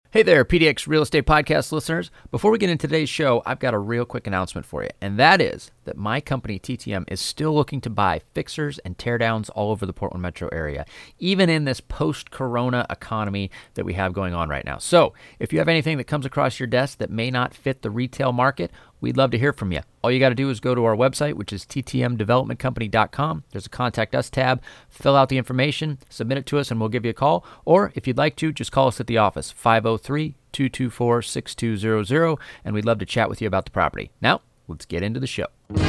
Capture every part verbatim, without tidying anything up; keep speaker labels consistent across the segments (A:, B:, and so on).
A: Hey there, P D X Real Estate Podcast listeners. Before we get into today's show, I've got a real quick announcement for you, and that is that my company, T T M, is still looking to buy fixers and teardowns all over the Portland metro area, even in this post-corona economy that we have going on right now. So if you have anything that comes across your desk that may not fit the retail market, we'd love to hear from you. All you got to do is go to our website, which is t t m development company dot com. There's a Contact Us tab. Fill out the information, submit it to us, and we'll give you a call. Or if you'd like to, just call us at the office, five oh three, two two four, six two zero zero, and we'd love to chat with you about the property. Now, let's get into the show.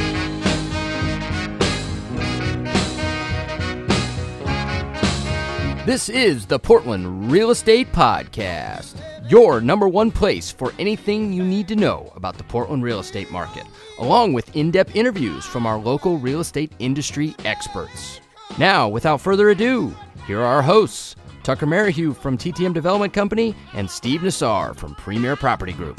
A: This is the Portland Real Estate Podcast, your number one place for anything you need to know about the Portland real estate market, along with in-depth interviews from our local real estate industry experts. Now, without further ado, here are our hosts, Tucker Merrihew from T T M Development Company and Steve Nassar from Premier Property Group.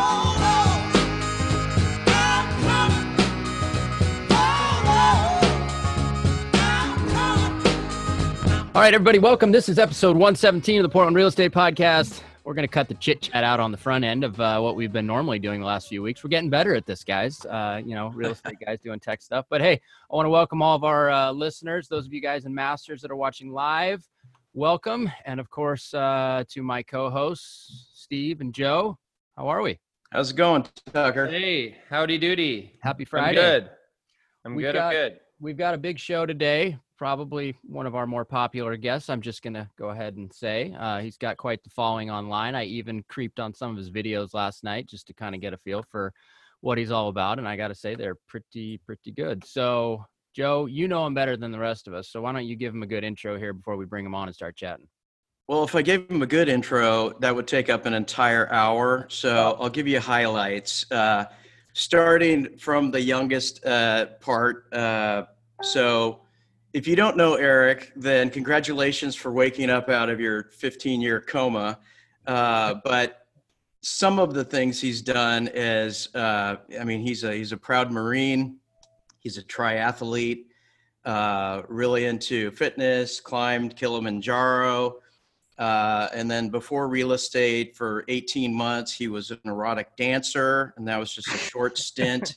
A: All right, everybody, welcome. This is episode one seventeen of the Portland Real Estate Podcast. We're going to cut the chit-chat out on the front end of uh, what we've been normally doing the last few weeks. We're getting better at this, guys. Uh, you know, real estate guys doing tech stuff. But hey, I want to welcome all of our uh, listeners, those of you guys in Masters that are watching live. Welcome. And of course, uh, to my co-hosts, Steve and Joe. How are we?
B: How's it going, Tucker?
C: Hey, howdy doody.
A: Happy Friday.
C: I'm good. I'm
A: We've
C: good.
A: got-
C: I'm good.
A: We've got a big show today, probably one of our more popular guests. I'm just going to go ahead and say uh, he's got quite the following online. I even creeped on some of his videos last night just to kind of get a feel for what he's all about. And I got to say, they're pretty, pretty good. So, Joe, you know him better than the rest of us. So why don't you give him a good intro here before we bring him on and start chatting?
B: Well, if I gave him a good intro, that would take up an entire hour. So I'll give you highlights. Uh, starting from the youngest uh, part. Uh, so if you don't know Eric, then congratulations for waking up out of your fifteen-year coma. Uh, but some of the things he's done is, uh, I mean, he's a he's a proud Marine. He's a triathlete, uh, really into fitness, climbed Kilimanjaro. Uh, and then before real estate for eighteen months, he was an erotic dancer, and that was just a short stint.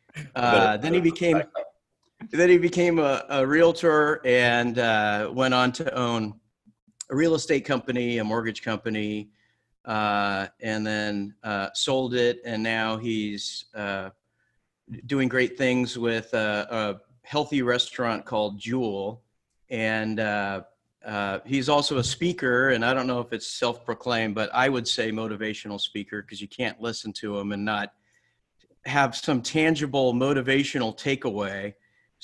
B: Uh, then he became, then he became a, a realtor and uh, went on to own a real estate company, a mortgage company, uh, and then uh, sold it. And now he's uh, doing great things with a, a healthy restaurant called Jewel, and uh, Uh, he's also a speaker, and I don't know if it's self-proclaimed, but I would say motivational speaker, because you can't listen to him and not have some tangible motivational takeaway.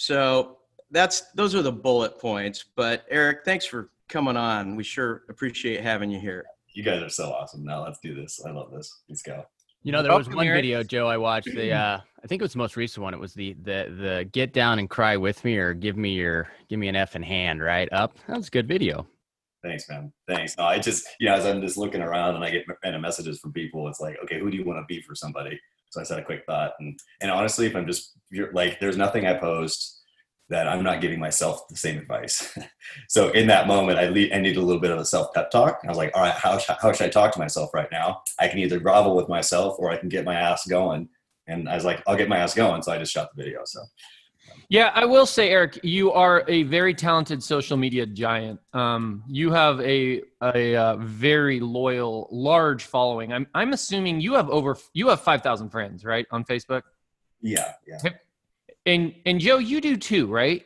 B: So that's those are the bullet points. But Eric, thanks for coming on. We sure appreciate having you here.
D: You guys are so awesome. Now let's do this. I love this. Let's go.
A: You know, there was
C: Welcome,
A: one
C: Eric.
A: video, Joe, I watched. The uh, I think it was the most recent one. It was the the the get down and cry with me, or give me your give me an effing hand, right? Up. That was a good video.
D: Thanks, man. Thanks. No, I just, you know, as I'm just looking around and I get random messages from people, it's like, okay, who do you want to be for somebody? So I said a quick thought. And, and honestly, if I'm just you're, like, there's nothing I post that I'm not giving myself the same advice. So in that moment, I, le- I need a little bit of a self pep talk. I was like, all right, how, sh- how should I talk to myself right now? I can either grovel with myself or I can get my ass going. And I was like, I'll get my ass going. So I just shot the video. So.
C: Yeah, I will say, Eric, you are a very talented social media giant. Um, you have a a, uh very loyal, large following. I'm I'm assuming you have over you have five thousand friends, right, on Facebook.
D: Yeah, yeah.
C: And and Joe, you do too, right?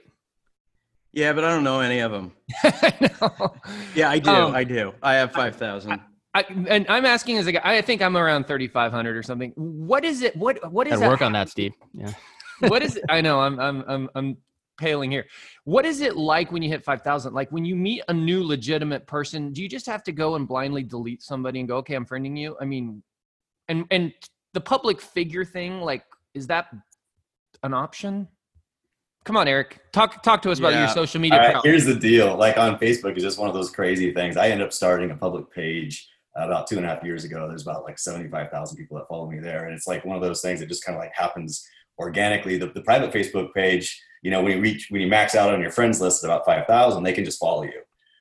B: Yeah, but I don't know any of them.
C: I know.
B: Yeah, I do.
C: Um,
B: I do. I have five thousand.
C: I, and I'm asking as a guy. I think I'm around thirty-five hundred or something. What is it? What what is
A: Gotta
C: that?
A: work on that, Steve. Yeah.
C: What is it? I know I'm I'm I'm I'm paling here. What is it like when you hit five thousand? Like when you meet a new legitimate person, do you just have to go and blindly delete somebody and go, okay, I'm friending you? I mean, and and the public figure thing, like, is that an option? Come on, Eric. Talk talk to us about
B: Yeah.
C: your social media.
D: All right,
C: prowess.
D: here's the deal. Like on Facebook is just one of those crazy things. I ended up starting a public page about two and a half years ago. There's about like seventy-five thousand people that follow me there. And it's like one of those things that just kind of like happens organically. The, the private Facebook page, you know, when you reach, when you max out on your friends list at about five thousand, they can just follow you.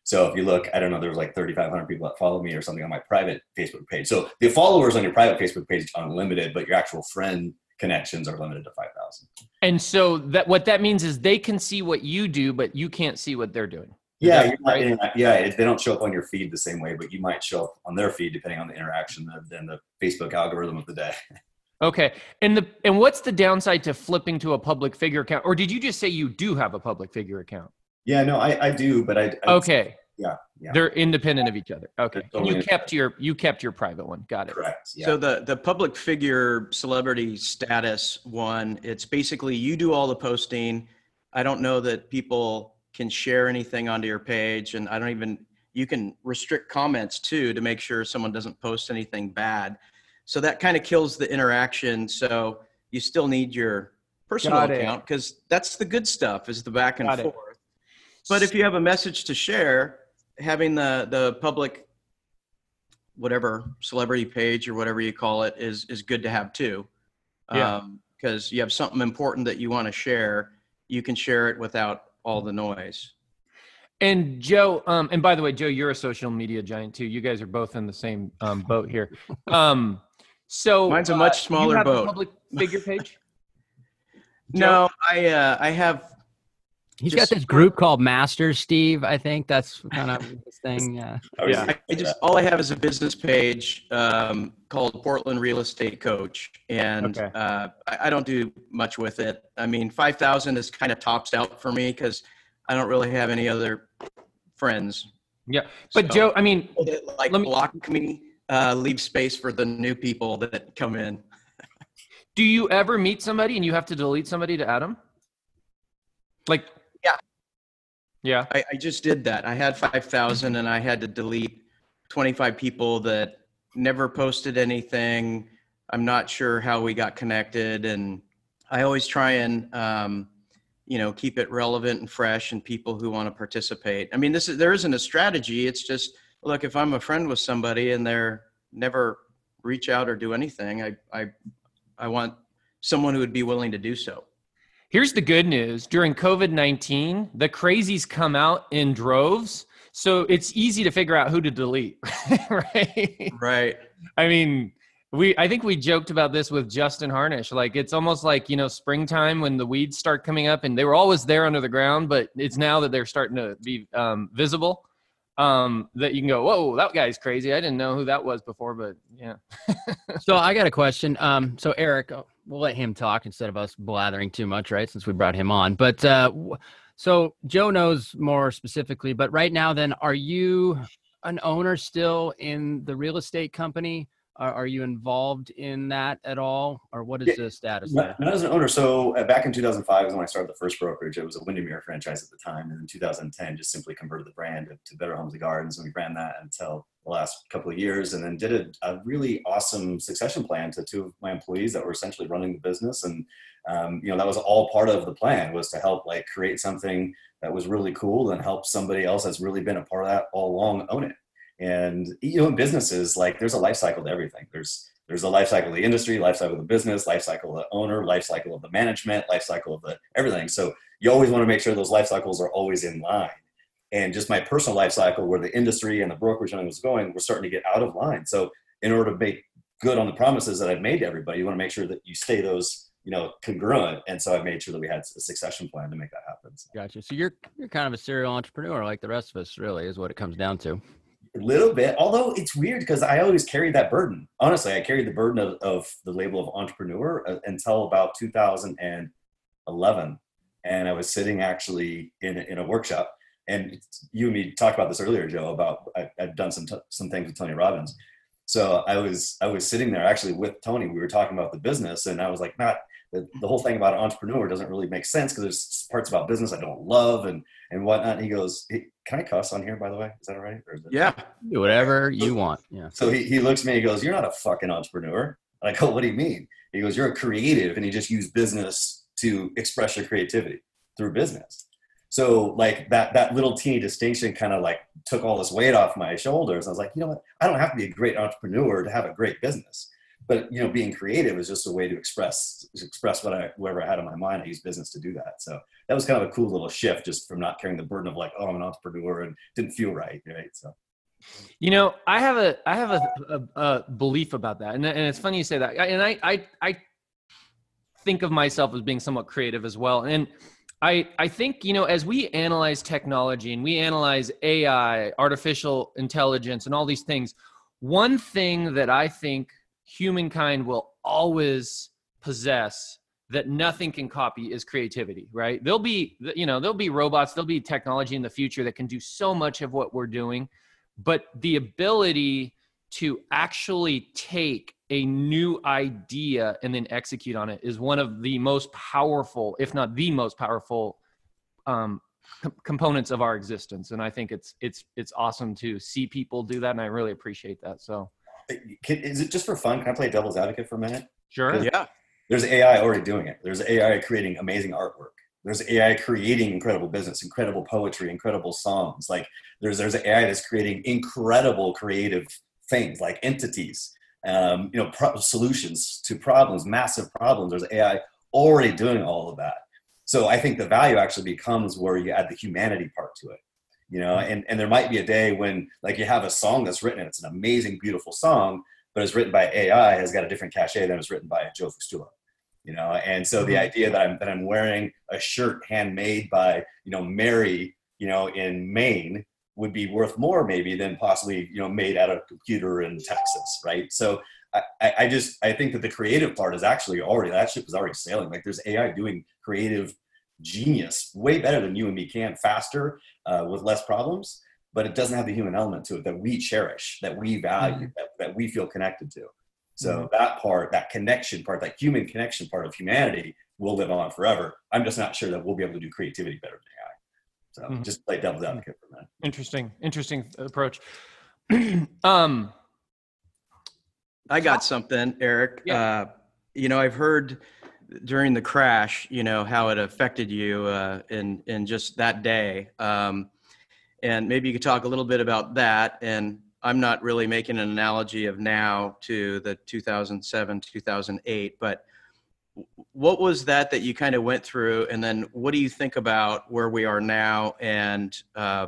D: So if you look, I don't know, there's like thirty-five hundred people that follow me or something on my private Facebook page. So the followers on your private Facebook page are unlimited, but your actual friend connections are limited to five thousand.
C: And so that what that means is they can see what you do, but you can't see what they're doing. Is
D: Yeah,
C: that
D: you're not
C: right?
D: in, yeah, it- they don't show up on your feed the same way, but you might show up on their feed depending on the interaction and the Facebook algorithm of the day.
C: Okay. And the and what's the downside to flipping to a public figure account? Or did you just say you do have a public figure account?
D: Yeah, no, I, I do, but I, I
C: Okay.
D: yeah, yeah,
C: They're independent of each other. Okay.
D: They're
C: And you
D: totally
C: kept your you kept your private one. Got it.
D: correct. Yeah.
B: So the the public figure celebrity status one, it's basically you do all the posting. I don't know that people can share anything onto your page, and I don't even, you can restrict comments too to make sure someone doesn't post anything bad. So that kind of kills the interaction. So you still need your personal
C: Got it.
B: account because that's the good stuff, is the back and
C: Got it.
B: forth. But if you have a message to share, having the the public, whatever celebrity page or whatever you call it, is is good to have too.
C: Yeah.
B: Um, because you have something important that you want to share, you can share it without all the noise.
C: And Joe, um, and by the way, Joe, you're a social media giant too. You guys are both in the same um, boat here. Um, so
B: Mine's a much
C: uh,
B: smaller
C: you have
B: boat.
C: A public figure page?
B: No, I uh, I have.
A: He's
B: Just-
A: got this group called Masters, Steve. I think that's kind of his thing. Yeah.
D: I was
C: Yeah.
D: thinking
B: I just all I have is a business page um, called Portland Real Estate Coach, and
C: Okay.
B: uh, I, I don't do much with it. I mean, five thousand is kind of tops out for me because I don't really have any other friends.
C: Yeah. But
B: So-
C: Joe, I mean,
B: That, like
C: Let me-
B: block me, uh, leave space for the new people that come in.
C: do you ever meet somebody and you have to delete somebody to add them? Like,
B: Yeah.
C: Yeah.
B: I, I just did that. I had five thousand and I had to delete twenty-five people that never posted anything. I'm not sure how we got connected. And I always try and, um, you know, keep it relevant and fresh and people who want to participate. I mean, this is, there isn't a strategy. It's just, look, if I'm a friend with somebody and they're never reach out or do anything, I, I, I want someone who would be willing to do so.
C: Here's the good news. During COVID nineteen, the crazies come out in droves. So it's easy to figure out who to delete, right?
B: Right.
C: I mean, we I think we joked about this with Justin Harnish. Like, it's almost like, you know, springtime when the weeds start coming up, and they were always there under the ground, but it's now that they're starting to be um, visible, um, that you can go, whoa, that guy's crazy. I didn't know who that was before, but yeah.
A: So I got a question. Um, so Eric, uh, we'll let him talk instead of us blathering too much, right? Since we brought him on. But uh, w- so Joe knows more specifically. But right now, then, are you an owner still in the real estate company? Are, are you involved in that at all, or what is
D: Yeah.
A: the status there?
D: Not, not as an owner. So uh, back in two thousand five is when I started the first brokerage. It was a Windermere franchise at the time. And in two thousand ten, just simply converted the brand to, to Better Homes and Gardens. And we ran that until the last couple of years, and then did a, a really awesome succession plan to two of my employees that were essentially running the business. And, um, you know, that was all part of the plan, was to help like create something that was really cool and help somebody else that's really been a part of that all along own it. And, you know, in businesses, like there's a life cycle to everything. There's There's a life cycle of the industry, life cycle of the business, life cycle of the owner, life cycle of the management, life cycle of the everything. So you always want to make sure those life cycles are always in line. And just my personal life cycle, where the industry and the brokerage was going, we're starting to get out of line. So in order to make good on the promises that I've made to everybody, you want to make sure that you stay those, you know, congruent. And so I made sure that we had a succession plan to make that happen. So
A: Gotcha. So you're you're kind of a serial entrepreneur like the rest of us, really, is what it comes down to.
D: a little bit, although it's weird because I always carried that burden. Honestly, I carried the burden of, of the label of entrepreneur uh, until about two thousand eleven. And I was sitting actually in, in a workshop, and you and me talked about this earlier, Joe, about I, I've done some, t- some things with Tony Robbins. So I was, I was sitting there actually with Tony. We were talking about the business, and I was like, not the, the whole thing about an entrepreneur doesn't really make sense because there's parts about business I don't love and, and whatnot. And he goes, hey, can I cuss on here, by the way? Is that all right? Or is it-
B: Yeah.
A: Do whatever you want. Yeah.
D: So he, he looks at me and he goes, you're not a fucking entrepreneur. And I go, what do you mean? He goes, you're a creative, and you just use business to express your creativity through business. So like that, that little teeny distinction kind of like took all this weight off my shoulders. I was like, you know what? I don't have to be a great entrepreneur to have a great business. But, you know, being creative is just a way to express, express what I, whatever I had in my mind. I use business to do that. So that was kind of a cool little shift, just from not carrying the burden of like, oh, I'm an entrepreneur, and didn't feel right. Right. So.
C: You know, I have a I have a, a, a belief about that, and and it's funny you say that. And I I I think of myself as being somewhat creative as well. And I I think, you know, as we analyze technology and we analyze A I, artificial intelligence, and all these things, one thing that I think humankind will always possess that nothing can copy is creativity, right? There'll be, you know, there'll be robots, there'll be technology in the future that can do so much of what we're doing. But the ability to actually take a new idea and then execute on it is one of the most powerful, if not the most powerful, um, com- components of our existence. And I think it's it's it's awesome to see people do that, and I really appreciate that. So,
D: Can, is it just for fun? Can I play devil's advocate for a minute?
C: sure.
B: Yeah.
D: There's A I already doing it. There's A I creating amazing artwork. There's A I creating incredible business, incredible poetry, incredible songs. Like there's there's A I that's creating incredible creative things, like entities, um, you know, pro- solutions to problems, massive problems. There's A I already doing all of that. So I think the value actually becomes where you add the humanity part to it, you know. And and there might be a day when like you have a song that's written, and it's an amazing, beautiful song, but it's written by A I, has got a different cachet than it's written by Joe Fustula. You know, and so the idea that I'm that I'm wearing a shirt handmade by, you know, Mary, you know, in Maine would be worth more maybe than possibly, you know, made out of a computer in Texas, right? So I, I just I think that the creative part is actually already, that ship is already sailing. Like there's A I doing creative genius way better than you and me can, faster, uh, with less problems, but it doesn't have the human element to it that we cherish, that we value, mm-hmm. that, that we feel connected to. So mm-hmm. that part, that connection part, that human connection part of humanity will live on forever. I'm just not sure that we'll be able to do creativity better than A I. So mm-hmm. just play devil's advocate for a minute.
C: Interesting, interesting approach. um,
B: I got something, Eric.
C: Yeah.
B: Uh, you know, I've heard during the crash, you know, how it affected you uh, in in just that day. Um, and maybe you could talk a little bit about that. And I'm not really making an analogy of now to the two thousand seven, two thousand eight, but what was that that you kind of went through? And then what do you think about where we are now? And uh,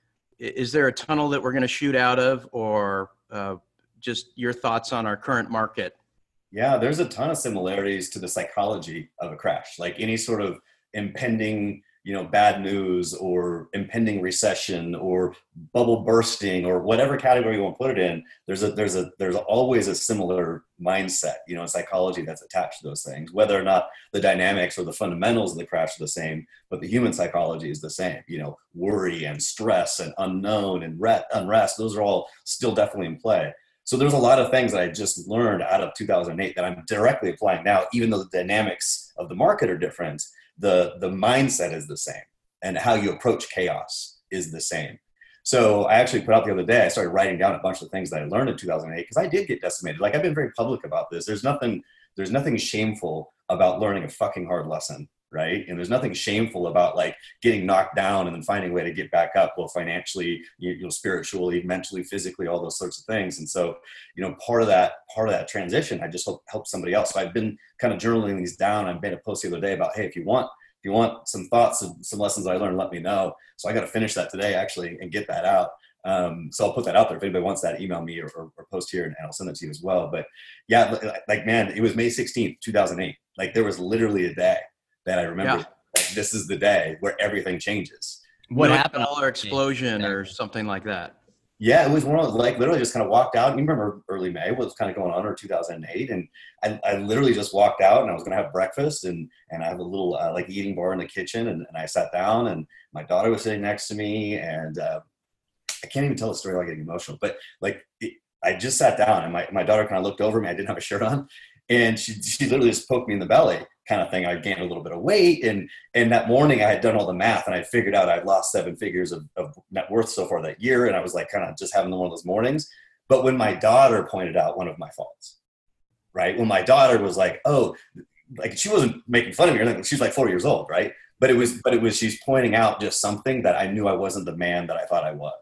B: is there a tunnel that we're going to shoot out of, or uh, just your thoughts on our current market?
D: Yeah, there's a ton of similarities to the psychology of a crash, like any sort of impending, you know, bad news or impending recession or bubble bursting or whatever category you want to put it in. There's a, there's a, there's always a similar mindset, you know, psychology that's attached to those things, whether or not the dynamics or the fundamentals of the crash are the same, but the human psychology is the same, you know, worry and stress and unknown and unrest. Those are all still definitely in play. So there's a lot of things that I just learned out of two thousand eight that I'm directly applying now, even though the dynamics of the market are different. The, the mindset is the same, and how you approach chaos is the same. So I actually put out the other day, I started writing down a bunch of things that I learned in two thousand eight, because I did get decimated. Like I've been very public about this. There's nothing, there's nothing shameful about learning a fucking hard lesson, right? And there's nothing shameful about like getting knocked down and then finding a way to get back up, well, financially, you know, spiritually, mentally, physically, all those sorts of things. And so, you know, part of that, part of that transition, I just hope help somebody else. So I've been kind of journaling these down. I made a post the other day about, hey, if you want, if you want some thoughts and some lessons I learned, let me know. So I got to finish that today actually and get that out. Um, so I'll put that out there. If anybody wants that, email me or, or, or post here and I'll send it to you as well. But yeah, like, man, it was May sixteenth, two thousand eight. Like there was literally a day that I remember, yeah. Like, this is the day where everything changes.
B: What happened? Dollar explosion or something like that.
D: Yeah, it was one of those, like literally just kind of walked out. You remember early May, what was kind of going on, or two thousand eight. And I, I literally just walked out and I was going to have breakfast and, and I have a little uh, like eating bar in the kitchen. And, and I sat down and my daughter was sitting next to me. And uh, I can't even tell the story without getting emotional, but like it, I just sat down and my, my daughter kind of looked over me. I didn't have a shirt on. And she, she literally just poked me in the belly kind of thing. I gained a little bit of weight. And, and that morning I had done all the math and I figured out I'd lost seven figures of, of net worth so far that year. And I was like, kind of just having one of those mornings. But when my daughter pointed out one of my faults, right? When my daughter was like, oh, like she wasn't making fun of me or anything. She's like four years old. Right. But it was, but it was, she's pointing out just something that I knew I wasn't the man that I thought I was.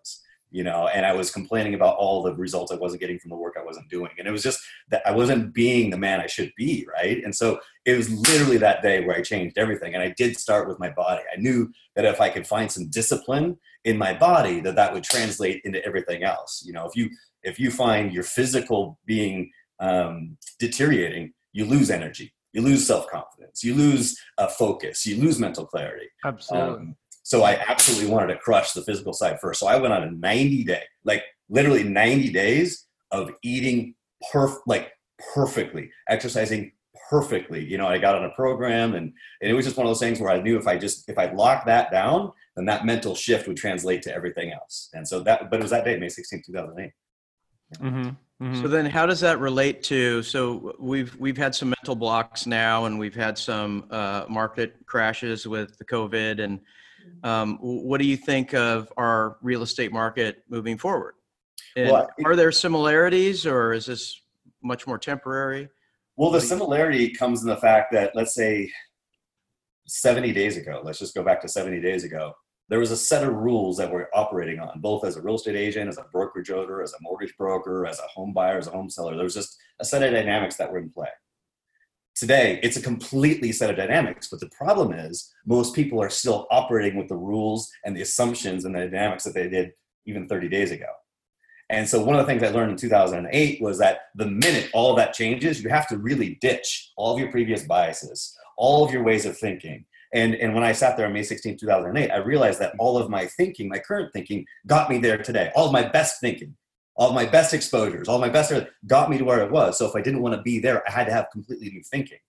D: you know, and I was complaining about all the results I wasn't getting from the work I wasn't doing. And it was just that I wasn't being the man I should be, right? And so it was literally that day where I changed everything. And I did start with my body. I knew that if I could find some discipline in my body, that that would translate into everything else. You know, if you if you find your physical being um, deteriorating, you lose energy, you lose self-confidence, you lose uh, focus, you lose mental clarity.
C: Absolutely.
D: Um, so I absolutely wanted to crush the physical side first. So I went on a ninety day, like literally ninety days of eating perf- like perfectly, exercising perfectly. You know, I got on a program, and, and it was just one of those things where I knew if I just, if I locked that down, then that mental shift would translate to everything else. And so that, but it was that day, May sixteenth, two thousand eight.
C: Mm-hmm. Mm-hmm.
B: So then how does that relate to, so we've, we've had some mental blocks now, and we've had some uh, market crashes with the COVID, and um, what do you think of our real estate market moving forward? And
D: Well, I-
B: are there similarities, or is this much more temporary?
D: Well, the
B: What do you-
D: similarity comes in the fact that, let's say seventy days ago, let's just go back to seventy days ago, there was a set of rules that we're operating on, both as a real estate agent, as a brokerage owner, as a mortgage broker, as a home buyer, as a home seller. There was just a set of dynamics that were in play. Today, it's a completely set of dynamics, but the problem is most people are still operating with the rules and the assumptions and the dynamics that they did even thirty days ago. And so one of the things I learned in two thousand eight was that the minute all of that changes, you have to really ditch all of your previous biases, all of your ways of thinking. And, and when I sat there on May sixteenth, two thousand eight, I realized that all of my thinking, my current thinking, got me there today. All of my best thinking, all of my best exposures, all of my best got me to where it was. So if I didn't want to be there, I had to have completely new thinking.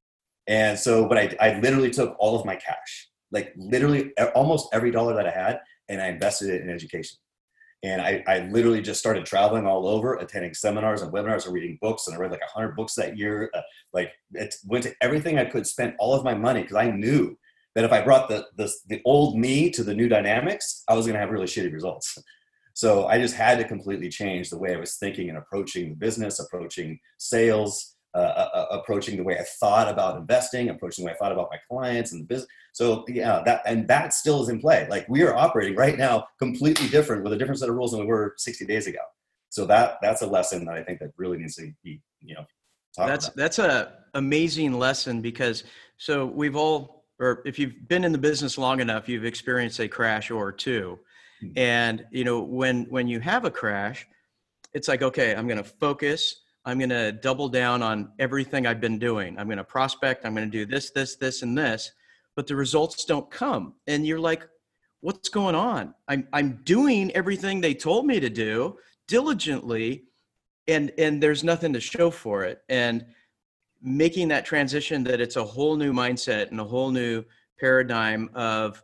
D: And so, but I, I literally took all of my cash, like literally almost every dollar that I had, and I invested it in education. And I, I literally just started traveling all over, attending seminars and webinars and reading books. And I read like a hundred books that year. Uh, like it went to everything I could, spend all of my money, because I knew that if I brought the, the, the old me to the new dynamics, I was going to have really shitty results. So I just had to completely change the way I was thinking and approaching the business, approaching sales, uh, uh, approaching the way I thought about investing, approaching the way I thought about my clients and the business. So yeah, that, and that still is in play. Like we are operating right now completely different with a different set of rules than we were sixty days ago. So that, that's a lesson that I think that really needs to be, you know, talked
B: That's,
D: about.
B: that's a amazing lesson, because so we've all, or if you've been in the business long enough, you've experienced a crash or two. And, you know, when, when you have a crash, it's like, okay, I'm going to focus. I'm going to double down on everything I've been doing. I'm going to prospect. I'm going to do this, this, this, and this, but the results don't come. And you're like, what's going on? I'm, I'm doing everything they told me to do diligently, and, and there's nothing to show for it. And making that transition, that it's a whole new mindset and a whole new paradigm of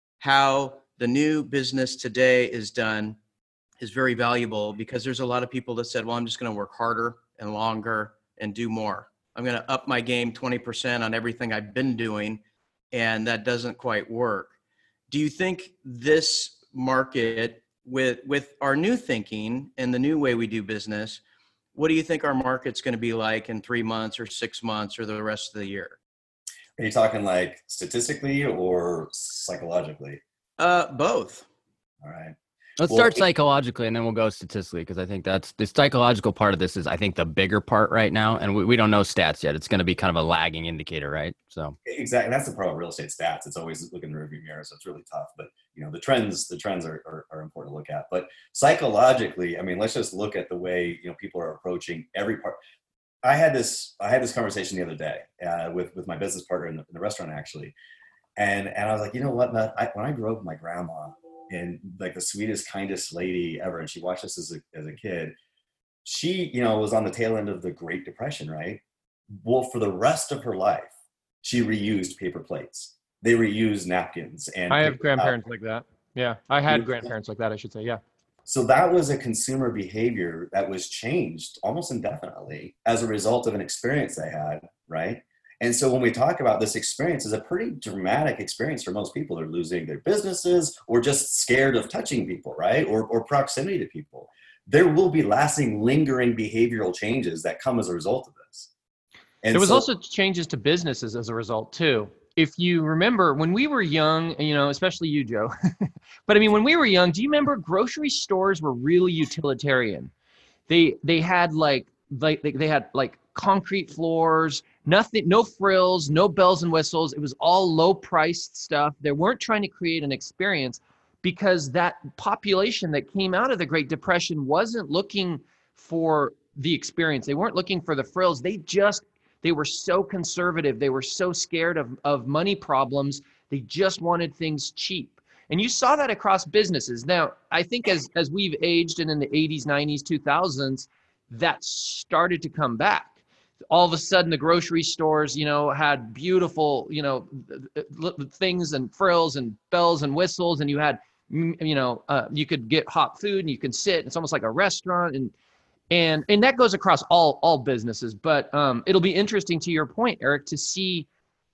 B: how the new business today is done is very valuable, because there's a lot of people that said, well, I'm just going to work harder and longer and do more. I'm going to up my game twenty percent on everything I've been doing. And that doesn't quite work. Do you think this market, with, with our new thinking and the new way we do business, what do you think our market's going to be like in three months or six months or the rest of the year?
D: Are you talking like statistically or psychologically?
B: Uh, both.
D: All right.
A: Let's
D: Well,
A: start psychologically, and then we'll go statistically, because I think that's the psychological part of this is, I think, the bigger part right now. And we, we don't know stats yet. It's going to be kind of a lagging indicator, right? So
D: Exactly. That's the problem with real estate stats. It's always looking in the rearview mirror. So it's really tough. But, you know, the trends, the trends are, are, are important to look at. But psychologically, I mean, let's just look at the way, you know, people are approaching every part. I had this, I had this conversation the other day uh, with, with my business partner in the, in the restaurant, actually. And, and I was like, you know what, Matt, I, when I grew up with my grandma, and like the sweetest, kindest lady ever, and she watched us as a, as a kid, she, you know, was on the tail end of the Great Depression, right? Well, for the rest of her life, she reused paper plates. They reused napkins. And
C: I have
D: paper
C: grandparents
D: towels.
C: like that. Yeah. I had
D: Yeah.
C: grandparents like that, I should say. Yeah.
D: So that was a consumer behavior that was changed almost indefinitely as a result of an experience they had, right? And so when we talk about this experience, is a pretty dramatic experience for most people. They're losing their businesses or just scared of touching people, right? Or, or proximity to people. There will be lasting, lingering behavioral changes that come as a result of this. And
C: there was
D: so,
C: also changes to businesses as a result too. if you remember when we were young, you know, especially you, Joe, but I mean, when we were young, do you remember grocery stores were really utilitarian? They, they had like, like they, they had like concrete floors, nothing, no frills, no bells and whistles. It was all low priced stuff. They weren't trying to create an experience because that population that came out of the Great Depression wasn't looking for the experience. They weren't looking for the frills. They just, they were so conservative. They were so scared of, of money problems. They just wanted things cheap. And you saw that across businesses. Now, I think as, as we've aged and in the eighties, nineties, two thousands, that started to come back. All of a sudden, the grocery stores, you know, had beautiful, you know, things and frills and bells and whistles. And you had, you know, uh, you could get hot food and you can sit. It's almost like a restaurant. And And and that goes across all all businesses. But um, it'll be interesting to your point, Eric, to see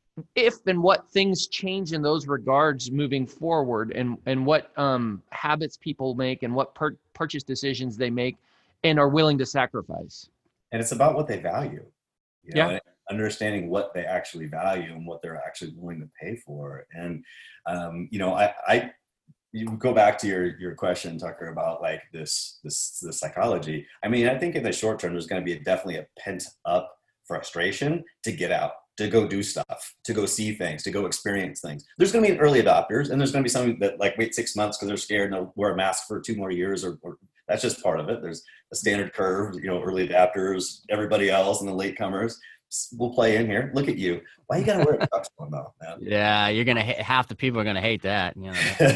C: if and what things change in those regards moving forward, and and what um, habits people make and what per- purchase decisions they make and are willing to sacrifice.
D: And it's about what they value. You know,
C: Yeah.
D: Understanding what they actually value and what they're actually willing to pay for. And um, you know, I, I you go back to your your question, Tucker, about like this this this psychology. I mean, I think in the short term, there's going to be a, definitely a pent up frustration to get out, to go do stuff, to go see things, to go experience things. There's going to be early adopters, and there's going to be some that like wait six months because they're scared and they'll wear a mask for two more years, or, or that's just part of it. There's a standard curve, you know, early adapters, everybody else, and the latecomers will play in here. Look at you. Why you gotta wear a tux one though, man?
A: Yeah, you're gonna ha- half the people are gonna hate that. You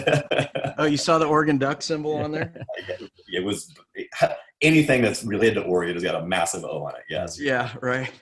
A: know.
B: Oh, you saw the Oregon Duck symbol on there?
D: It was anything that's related to Oregon has got a massive O on it. Yes.
B: Yeah, right.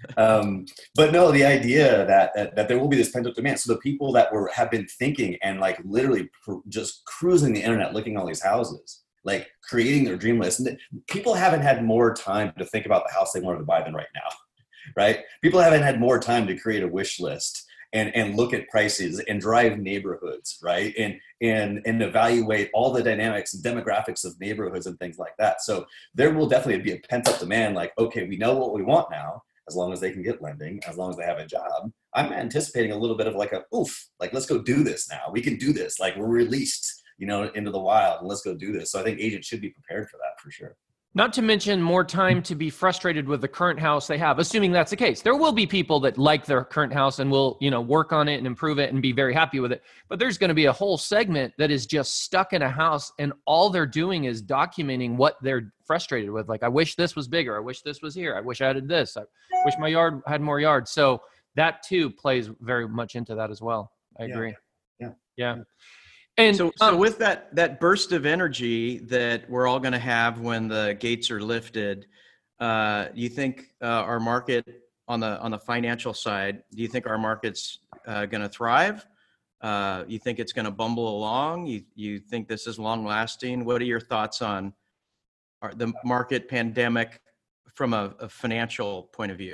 D: Um, but no, the idea that, that that there will be this pent up demand. So the people that were have been thinking and like literally pr- just cruising the internet, looking at all these houses, like creating their dream list. And people haven't had more time to think about the house they wanted to buy than right now. Right? People haven't had more time to create a wish list and, and look at prices and drive neighborhoods, right? And, and, and evaluate all the dynamics and demographics of neighborhoods and things like that. So there will definitely be a pent up demand, like, okay, we know what we want now, as long as they can get lending, as long as they have a job. I'm anticipating a little bit of like a, oof, like, let's go do this now. We can do this. Like we're released, you know, into the wild, and let's go do this. So I think agents should be prepared for that for sure.
C: Not to mention more time to be frustrated with the current house they have, assuming that's the case. There will be people that like their current house and will, you know, work on it and improve it and be very happy with it. But there's going to be a whole segment that is just stuck in a house and all they're doing is documenting what they're frustrated with. Like, I wish this was bigger. I wish this was here. I wish I added this. I wish my yard had more yards. So that too plays very much into that as well. I
D: Yeah.
C: agree.
D: Yeah.
C: Yeah. And
B: so, so
C: um,
B: with that that burst of energy that we're all going to have when the gates are lifted, uh, you think uh, our market on the on the financial side, do you think our market's uh, going to thrive? Uh, you think it's going to bumble along? You you think this is long lasting? What are your thoughts on our, the market pandemic from a, a financial point of view?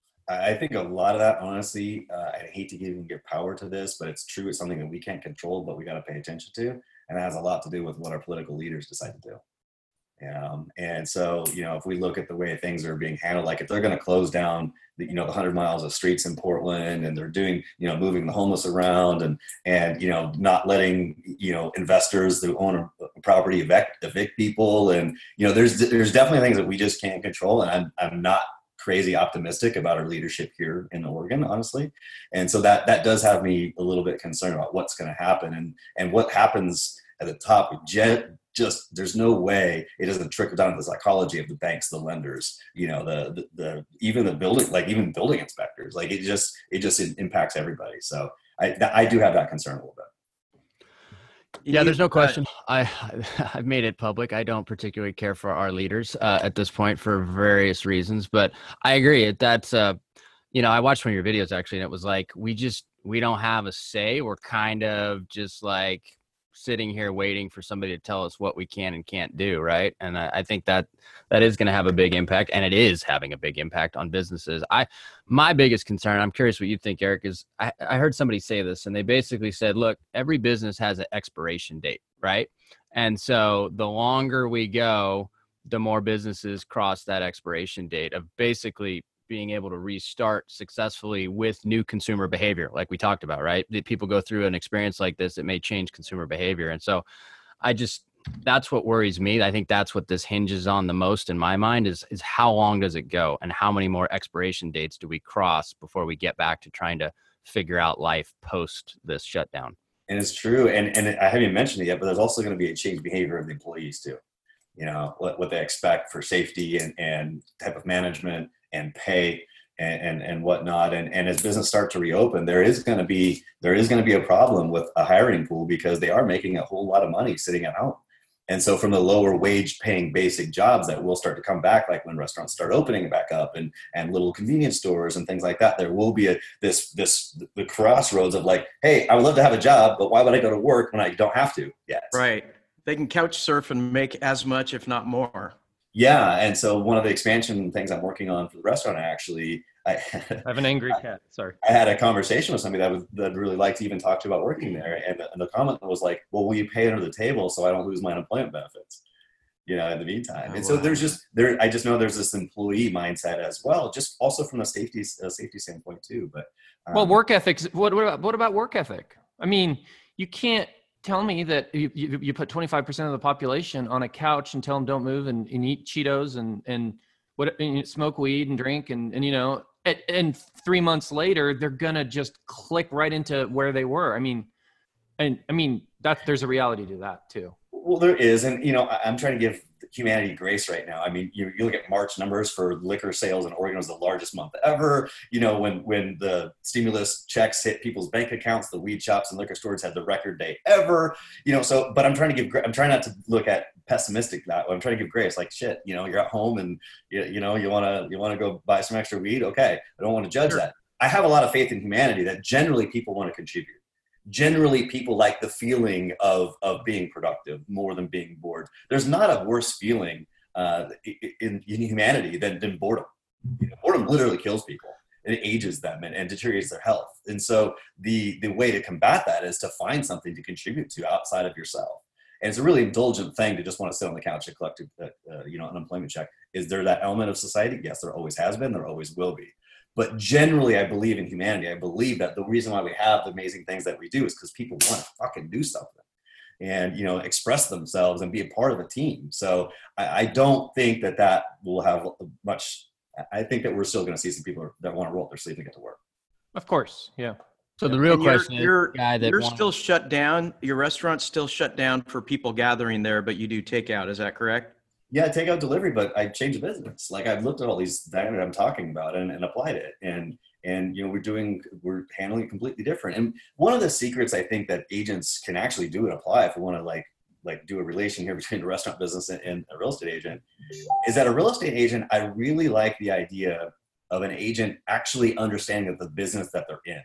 D: I think a lot of that, honestly, uh, I hate to even give power to this, but it's true. It's something that we can't control, but we got to pay attention to. And it has a lot to do with what our political leaders decide to do. Um, and so, you know, if we look at the way things are being handled, like if they're going to close down, the, you know, the hundred miles of streets in Portland, and they're doing, you know, moving the homeless around, and, and, you know, not letting, you know, investors who own a property evict, evict people. And, you know, there's, there's definitely things that we just can't control. And I'm, I'm not crazy optimistic about our leadership here in Oregon, honestly. And so that, that does have me a little bit concerned about what's going to happen, and, and what happens at the top. Jet, just, there's no way it doesn't trickle down to the psychology of the banks, the lenders, you know, the, the, the even the building, like even building inspectors, like it just, it just it impacts everybody. So I, I do have that concern a little bit.
A: Yeah, there's no question. I, I've made it public. I don't particularly care for our leaders uh, at this point for various reasons, but I agree. That's, uh, you know, I watched one of your videos actually, and it was like, we just, we don't have a say. We're kind of just like sitting here waiting for somebody to tell us what we can and can't do. Right. And I, I think that that is going to have a big impact, and it is having a big impact on businesses. I, my biggest concern, I'm curious what you think, Eric, is I, I heard somebody say this, and they basically said, look, every business has an expiration date. Right. And so the longer we go, the more businesses cross that expiration date of basically being able to restart successfully with new consumer behavior, like we talked about, right? That people go through an experience like this, it may change consumer behavior. And so I just, that's what worries me. I think that's what this hinges on the most in my mind is, is how long does it go and how many more expiration dates do we cross before we get back to trying to figure out life post this shutdown?
D: And it's true. And, and I haven't mentioned it yet, but there's also going to be a change behavior of the employees too. You know, what, what they expect for safety and, and type of management and pay and, and, and whatnot. And, and as business start to reopen, there is going to be, there is going to be a problem with a hiring pool because they are making a whole lot of money sitting at home. And so from the lower wage paying basic jobs that will start to come back, like when restaurants start opening back up and, and little convenience stores and things like that, there will be a, this, this, the crossroads of like, hey, I would love to have a job, but why would I go to work when I don't have to yet?
B: Right. They can couch surf and make as much, if not more.
D: Yeah. And so one of the expansion things I'm working on for the restaurant, actually, I,
C: I have an angry cat. Sorry.
D: I had a conversation with somebody that would that really like to even talk to about working there. And the, and the comment was like, well, will you pay under the table so I don't lose my unemployment benefits, you know, in the meantime?
B: Oh,
D: and so
B: wow.
D: there's just there, I just know there's this employee mindset as well, just also from a safety, uh, safety standpoint too. But um,
C: Well, work ethics. What, what about, what about work ethic? I mean, you can't tell me that you, you, you put twenty-five percent of the population on a couch and tell them don't move and, and eat Cheetos and, and what, and smoke weed and drink. And, and, you know, and, and three months later, they're going to just click right into where they were. I mean, and I mean, that there's a reality to that too.
D: Well, there is. And, you know, I, I'm trying to give humanity grace right now. I mean, you, you look at March numbers for liquor sales in Oregon was the largest month ever. You know, when, when the stimulus checks hit people's bank accounts, the weed shops and liquor stores had the record day ever, you know, so, but I'm trying to give, I'm trying not to look at pessimistic that way. I'm trying to give grace, like, shit, you know, you're at home and you, you know, you want to, you want to go buy some extra weed. Okay. I don't want to judge
B: Sure.
D: that. I have a lot of faith in humanity that generally people want to contribute. Generally, people like the feeling of, of being productive more than being bored. There's not a worse feeling uh, in, in humanity than, than boredom. You know, boredom literally kills people. It ages them and, and deteriorates their health. And so the, the way to combat that is to find something to contribute to outside of yourself. And it's a really indulgent thing to just want to sit on the couch and collect a, uh, you know, unemployment check. Is there that element of society? Yes, there always has been. There always will be. But generally, I believe in humanity. I believe that the reason why we have the amazing things that we do is because people want to fucking do something and, you know, express themselves and be a part of a team. So I, I don't think that that will have much. I think that we're still going to see some people that want to roll up their sleeves and get to work.
C: Of course. Yeah.
A: So the real
B: And you're-
A: question
B: you're,
A: is, guy that
B: you're
A: wanted-
B: still shut down. Your restaurant's still shut down for people gathering there, but you do takeout. Is that correct?
D: Yeah, takeout delivery, but I changed the business. Like I've looked at all these that I'm talking about and, and applied it. And, and, you know, we're doing, we're handling it completely different. And one of the secrets I think that agents can actually do and apply if we want to like, like do a relation here between the restaurant business and, and a real estate agent is that a real estate agent, I really like the idea of an agent actually understanding the business that they're in.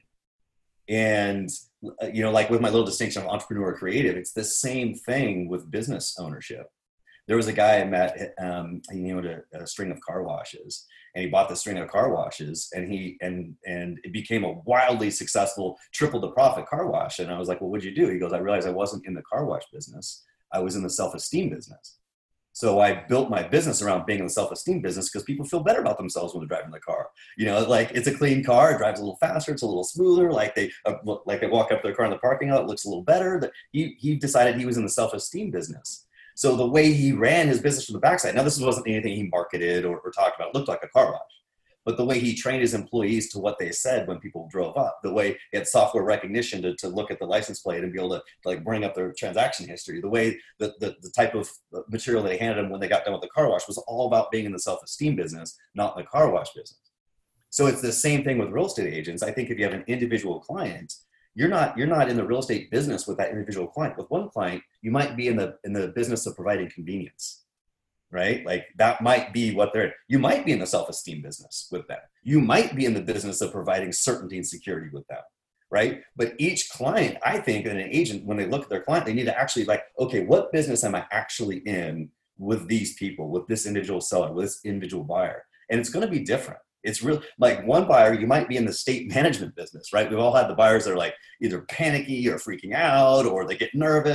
D: And, you know, like with my little distinction of entrepreneur creative, it's the same thing with business ownership. There was a guy I met, um, he owned a, a string of car washes and he bought the string of car washes and he, and, and it became a wildly successful, triple the profit car wash. And I was like, well, what'd you do? He goes, I realized I wasn't in the car wash business. I was in the self-esteem business. So I built my business around being in the self-esteem business because people feel better about themselves when they're driving the car. You know, like it's a clean car, it drives a little faster, it's a little smoother. Like they, uh, like they walk up to their car in the parking lot, it looks a little better. That he, he decided he was in the self-esteem business. So the way he ran his business from the backside, now this wasn't anything he marketed or, or talked about, it looked like a car wash. But the way he trained his employees to what they said when people drove up, the way he had software recognition to, to look at the license plate and be able to, to like bring up their transaction history, the way the, the, the type of material they handed them when they got done with the car wash was all about being in the self-esteem business, not the car wash business. So it's the same thing with real estate agents. I think if you have an individual client, You're not you're not in the real estate business with that individual client. With one client, you might be in the in the business of providing convenience, right? Like that might be what they're. You might be in the self-esteem business with them. You might be in the business of providing certainty and security with them, right? But each client, I think, and an agent, when they look at their client, they need to actually like, okay, what business am I actually in with these people, with this individual seller, with this individual buyer? And it's going to be different. It's real, like one buyer, you might be in the state management business, right? We've all had the buyers that are like either panicky or freaking out, or they get nervous.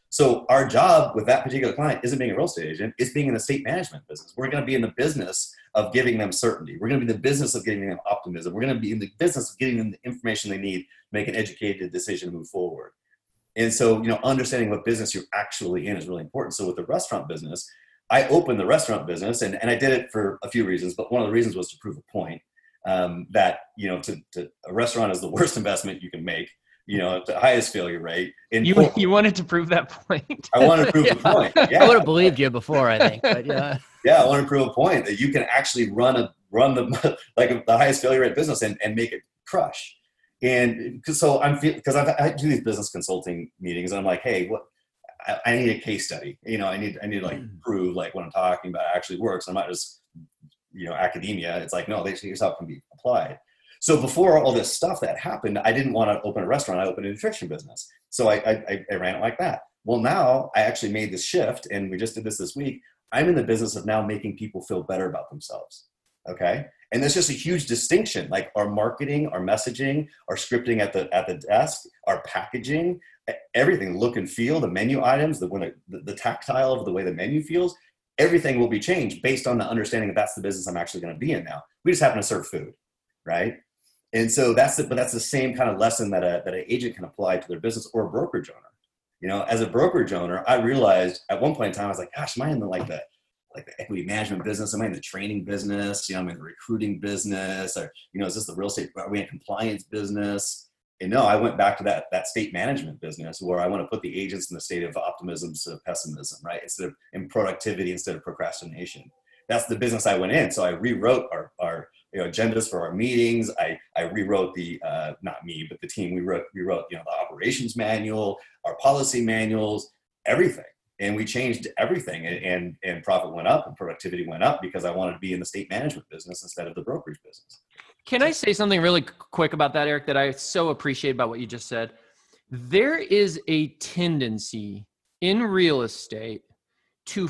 D: So our job with that particular client isn't being a real estate agent, it's being in the estate management business. We're going to be in the business of giving them certainty. We're going to be in the business of giving them optimism. We're going to be in the business of giving them the information they need to make an educated decision to move forward. And so, you know, understanding what business you're actually in is really important. So with the restaurant business, I opened the restaurant business, and, and I did it for a few reasons, but one of the reasons was to prove a point um, that, you know, to, to a restaurant is the worst investment you can make. You know, the highest failure rate. In
C: you
D: Portland.
C: you wanted to prove that point.
D: I wanted to prove
A: Yeah.
D: the point. Yeah.
A: I would have believed you before, I think, but yeah.
D: Yeah, I want to prove a point that you can actually run a run the like the highest failure rate business and, and make it crush. And because so I'm because I've I do these business consulting meetings, and I'm like, hey, what I, I need a case study. You know, I need I need to like prove like what I'm talking about actually works. I'm not just you know academia. It's like no, this yourself can be applied. So before all this stuff that happened, I didn't want to open a restaurant. I opened a nutrition business. So I, I, I ran it like that. Well, now I actually made this shift, and we just did this this week. I'm in the business of now making people feel better about themselves. Okay. And there's just a huge distinction, like our marketing, our messaging, our scripting at the, at the desk, our packaging, everything, look and feel, the menu items, the, when it, the, the tactile of the way the menu feels, everything will be changed based on the understanding that that's the business I'm actually going to be in now. We just happen to serve food. Right. And so that's the, but that's the same kind of lesson that a, that an agent can apply to their business or a brokerage owner. You know, as a brokerage owner, I realized at one point in time, I was like, gosh, am I in the, like the, like the equity management business? Am I in the training business? You know, I'm in the recruiting business, or, you know, is this the real estate, are we in compliance business? And no, I went back to that, that state management business where I want to put the agents in the state of optimism instead of pessimism, right? Instead of in productivity, instead of procrastination. That's the business I went in. So I rewrote our, our, you know, agendas for our meetings. I, I rewrote the, uh, not me, but the team, we wrote, we wrote, you know, the operations manual, our policy manuals, everything. And we changed everything, and, and, and profit went up and productivity went up because I wanted to be in the state management business instead of the brokerage business.
C: Can I say something really quick about that, Eric, that I so appreciate about what you just said? There is a tendency in real estate to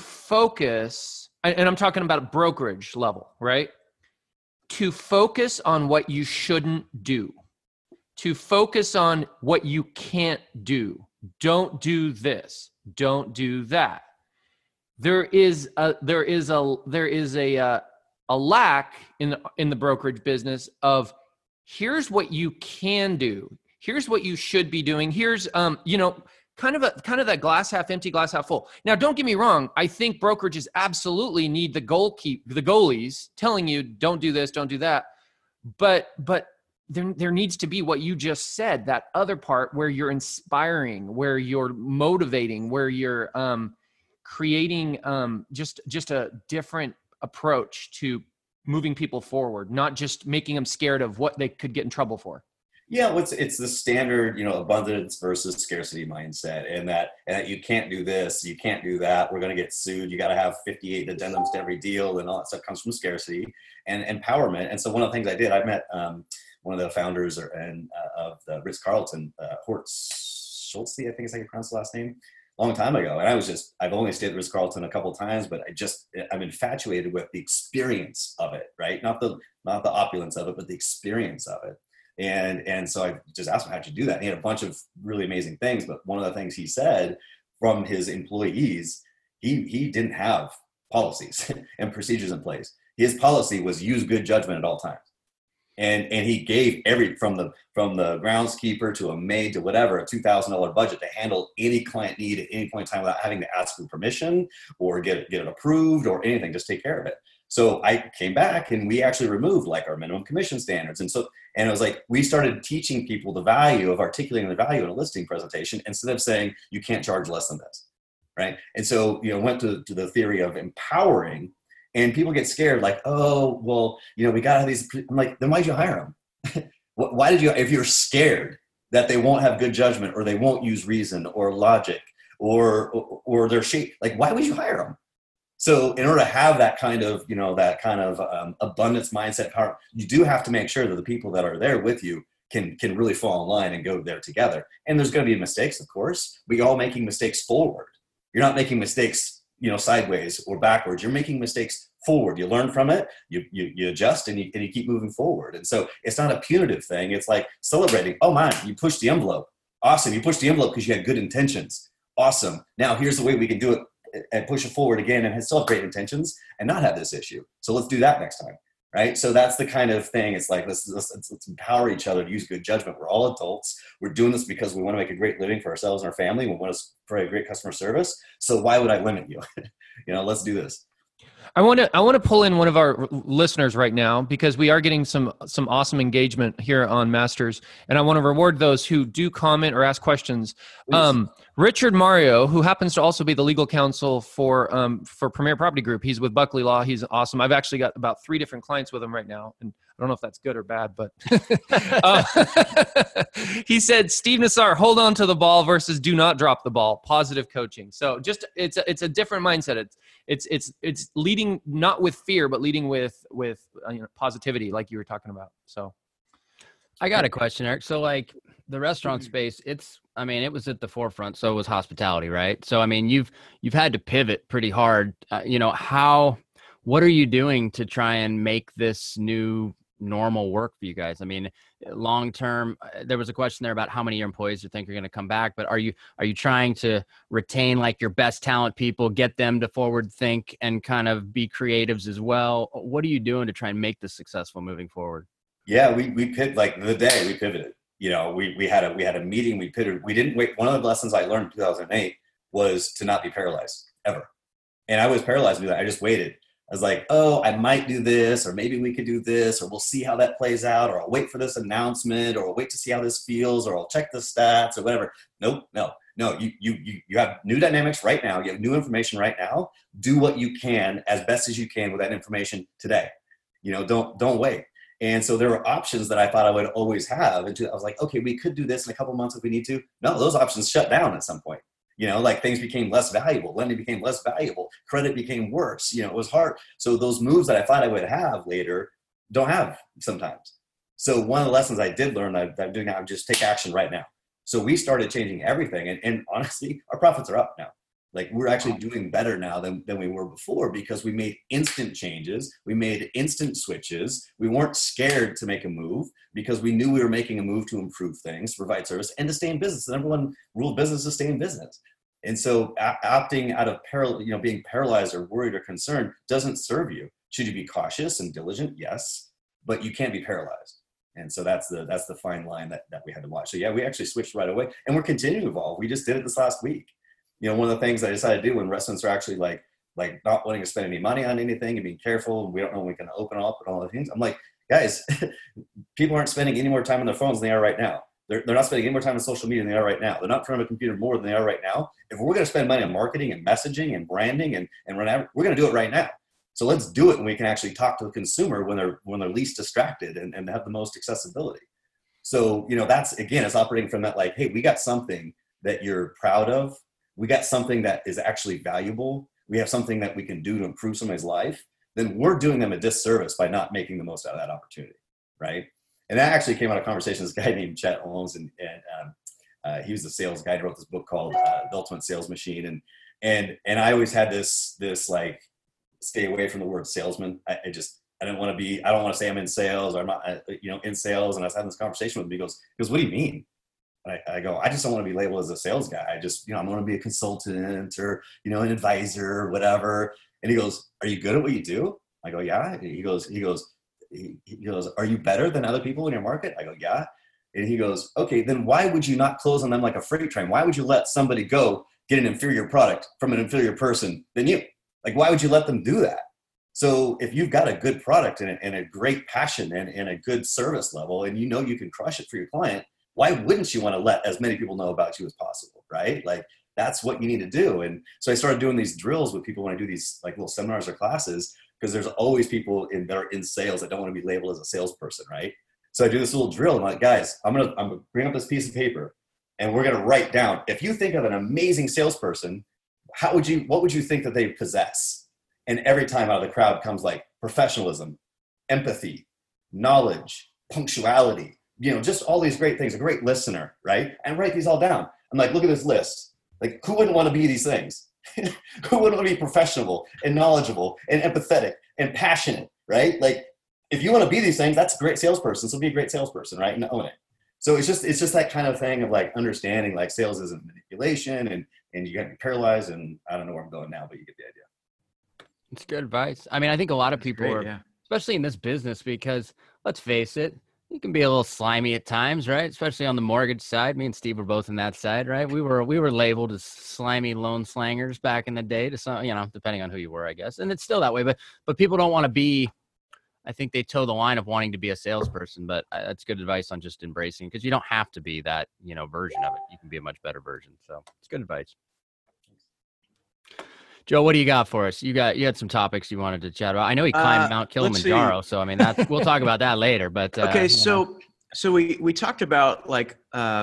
C: focus, and I'm talking about brokerage level, right? To focus on what you shouldn't do, to focus on what you can't do. Don't do this. Don't do that. There is a there is a there is a uh, a lack in the, in the brokerage business of here's what you can do. Here's what you should be doing. Here's um you know kind of a kind of that glass half empty, glass half full. Now, don't get me wrong. I think brokerages absolutely need the goal keep the goalies telling you don't do this, don't do that. But but there there needs to be what you just said, that other part where you're inspiring, where you're motivating, where you're um, creating um, just just a different approach to moving people forward, not just making them scared of what they could get in trouble for.
D: Yeah, it's it's the standard, you know, abundance versus scarcity mindset, and that and that you can't do this, you can't do that. We're going to get sued. You got to have fifty-eight addendums to every deal, and all that stuff comes from scarcity and empowerment. And so one of the things I did, I met um, one of the founders or, and uh, of the Ritz-Carlton, uh, Horst Schulze, I think is how you pronounce the last name, a long time ago. And I was just, I've only stayed at Ritz-Carlton a couple of times, but I just, I'm infatuated with the experience of it, right? Not the not the opulence of it, but the experience of it. And and so I just asked him, how'd you do that? And he had a bunch of really amazing things, but one of the things he said from his employees, he he didn't have policies and procedures in place. His policy was use good judgment at all times. And and he gave every, from the from the groundskeeper to a maid to whatever, a two thousand dollars budget to handle any client need at any point in time without having to ask for permission or get it, get it approved or anything, just take care of it. So I came back and we actually removed like our minimum commission standards. And so, and it was like, we started teaching people the value of articulating the value in a listing presentation instead of saying, you can't charge less than this, right? And so, you know, went to, to the theory of empowering, and people get scared like, oh, well, you know, we got to have these, I'm like, then why'd you hire them? Why did you, if you're scared that they won't have good judgment or they won't use reason or logic or, or, or they're shape, like, why would you hire them? So in order to have that kind of, you know, that kind of um, abundance mindset power, you do have to make sure that the people that are there with you can can really fall in line and go there together. And there's going to be mistakes, of course. We're all making mistakes forward. You're not making mistakes, you know, sideways or backwards. You're making mistakes forward. You learn from it, you you, you adjust, and you, and you keep moving forward. And so it's not a punitive thing. It's like celebrating. Oh, man, you pushed the envelope. Awesome. You pushed the envelope because you had good intentions. Awesome. Now here's the way we can do it and push it forward again and still have great intentions and not have this issue. So let's do that next time. Right. So that's the kind of thing. It's like, let's, let's, let's empower each other to use good judgment. We're all adults. We're doing this because we want to make a great living for ourselves and our family. We want to provide great customer service. So why would I limit you? You know, let's do this.
C: I want to I want to pull in one of our listeners right now because we are getting some some awesome engagement here on Masters, and I want to reward those who do comment or ask questions. Um, Richard Mario, who happens to also be the legal counsel for um, for Premier Property Group, he's with Buckley Law. He's awesome. I've actually got about three different clients with him right now, and I don't know if that's good or bad, but uh, he said, Steve Nassar, hold on to the ball versus do not drop the ball. Positive coaching. So just it's a, it's a different mindset. It's it's it's it's leading not with fear, but leading with with uh, you know, positivity, like you were talking about. So
A: I got a question, Eric. So like the restaurant space, it's I mean it was at the forefront. So was hospitality, right? So I mean you've you've had to pivot pretty hard. Uh, you know how. What are you doing to try and make this new normal work for you guys? I mean, long term, there was a question there about how many of your employees you think are going to come back, but are you are you trying to retain like your best talent people, get them to forward think and kind of be creatives as well? What are you doing to try and make this successful moving forward?
D: Yeah, we we pivoted like the day we pivoted. You know, we we had a we had a meeting. We pivoted. We didn't wait. One of the lessons I learned in two thousand eight was to not be paralyzed ever. And I was paralyzed with that. I just waited. I was like, oh, I might do this, or maybe we could do this, or we'll see how that plays out, or I'll wait for this announcement, or I'll wait to see how this feels, or I'll check the stats, or whatever. Nope, no, no. You you you you have new dynamics right now. You have new information right now. Do what you can as best as you can with that information today. You know, don't don't wait. And so there were options that I thought I would always have. And I was like, okay, we could do this in a couple months if we need to. No, those options shut down at some point. You know, like things became less valuable. Lending became less valuable. Credit became worse. You know, it was hard. So those moves that I thought I would have later don't have sometimes. So one of the lessons I did learn that I'm doing now, just take action right now. So we started changing everything. And, and honestly, our profits are up now. Like we're actually doing better now than, than we were before because we made instant changes. We made instant switches. We weren't scared to make a move because we knew we were making a move to improve things, provide service, and to stay in business. The number one rule of business is to stay in business. And so opting out of paral- you know, being paralyzed or worried or concerned doesn't serve you. Should you be cautious and diligent? Yes, but you can't be paralyzed. And so that's the that's the fine line that, that we had to watch. So yeah, we actually switched right away, and we're continuing to evolve. We just did it this last week. You know, one of the things I decided to do when restaurants are actually like, like not wanting to spend any money on anything and being careful, and we don't know when we can open up and all the things. I'm like, guys, people aren't spending any more time on their phones than they are right now. They're, they're not spending any more time on social media than they are right now. They're not in front of a computer more than they are right now. If we're going to spend money on marketing and messaging and branding and, and run out, we're going to do it right now. So let's do it when we can actually talk to the consumer when they're, when they're least distracted and, and have the most accessibility. So, you know, that's, again, it's operating from that, like, hey, we got something that you're proud of. We got something that is actually valuable. We have something that we can do to improve somebody's life. Then we're doing them a disservice by not making the most out of that opportunity, right? And that actually came out of conversation with this guy named Chet Holmes, and, and um, uh, he was a sales guy. He wrote this book called uh, The Ultimate Sales Machine, and and and I always had this this like stay away from the word salesman. I, I just I didn't want to be. I don't want to say I'm in sales or I'm not, you know, in sales. And I was having this conversation with him. He goes, he goes, what do you mean? I, I go, I just don't want to be labeled as a sales guy. I just, you know, I want to be a consultant or, you know, an advisor or whatever. And he goes, are you good at what you do? I go, yeah. He goes, he goes, he, he goes, are you better than other people in your market? I go, yeah. And he goes, okay, then why would you not close on them like a freight train? Why would you let somebody go get an inferior product from an inferior person than you? Like, why would you let them do that? So if you've got a good product and a, and a great passion and, and a good service level, and you know you can crush it for your client, why wouldn't you want to let as many people know about you as possible, right? Like, that's what you need to do. And so I started doing these drills with people when I do these like little seminars or classes, because there's always people in, that are in sales that don't want to be labeled as a salesperson, right? So I do this little drill. I'm like, guys, I'm gonna I'm gonna bring up this piece of paper, and we're gonna write down. If you think of an amazing salesperson, how would you? What would you think that they possess? And every time out of the crowd comes like professionalism, empathy, knowledge, punctuality. You know, just all these great things. A great listener, right? And write these all down. I'm like, look at this list. Like, who wouldn't want to be these things? Who wouldn't want to be professional and knowledgeable and empathetic and passionate, right? Like, if you want to be these things, that's a great salesperson. So be a great salesperson, right? And own it. So it's just it's just that kind of thing of like understanding like sales isn't manipulation and and you get paralyzed. And I don't know where I'm going now, but you get the idea.
A: It's good advice. I mean, I think a lot of people
B: great,
A: are,
B: yeah.
A: especially in this business, because let's face it, you can be a little slimy at times, right? Especially on the mortgage side. Me and Steve were both on that side, right? We were we were labeled as slimy loan slangers back in the day, to some, you know, depending on who you were, I guess. And it's still that way, but but people don't want to be. I think they toe the line of wanting to be a salesperson, but uh, that's good advice on just embracing, because you don't have to be that, you know, version of it. You can be a much better version. So it's good advice. Joe, what do you got for us? You got you had some topics you wanted to chat about. I know he climbed
B: Uh,
A: Mount
B: let's
A: Kilimanjaro,
B: see.
A: so I mean that's we'll talk about that later. But uh,
B: Okay,
A: you
B: so
A: know.
B: so we we talked about like uh,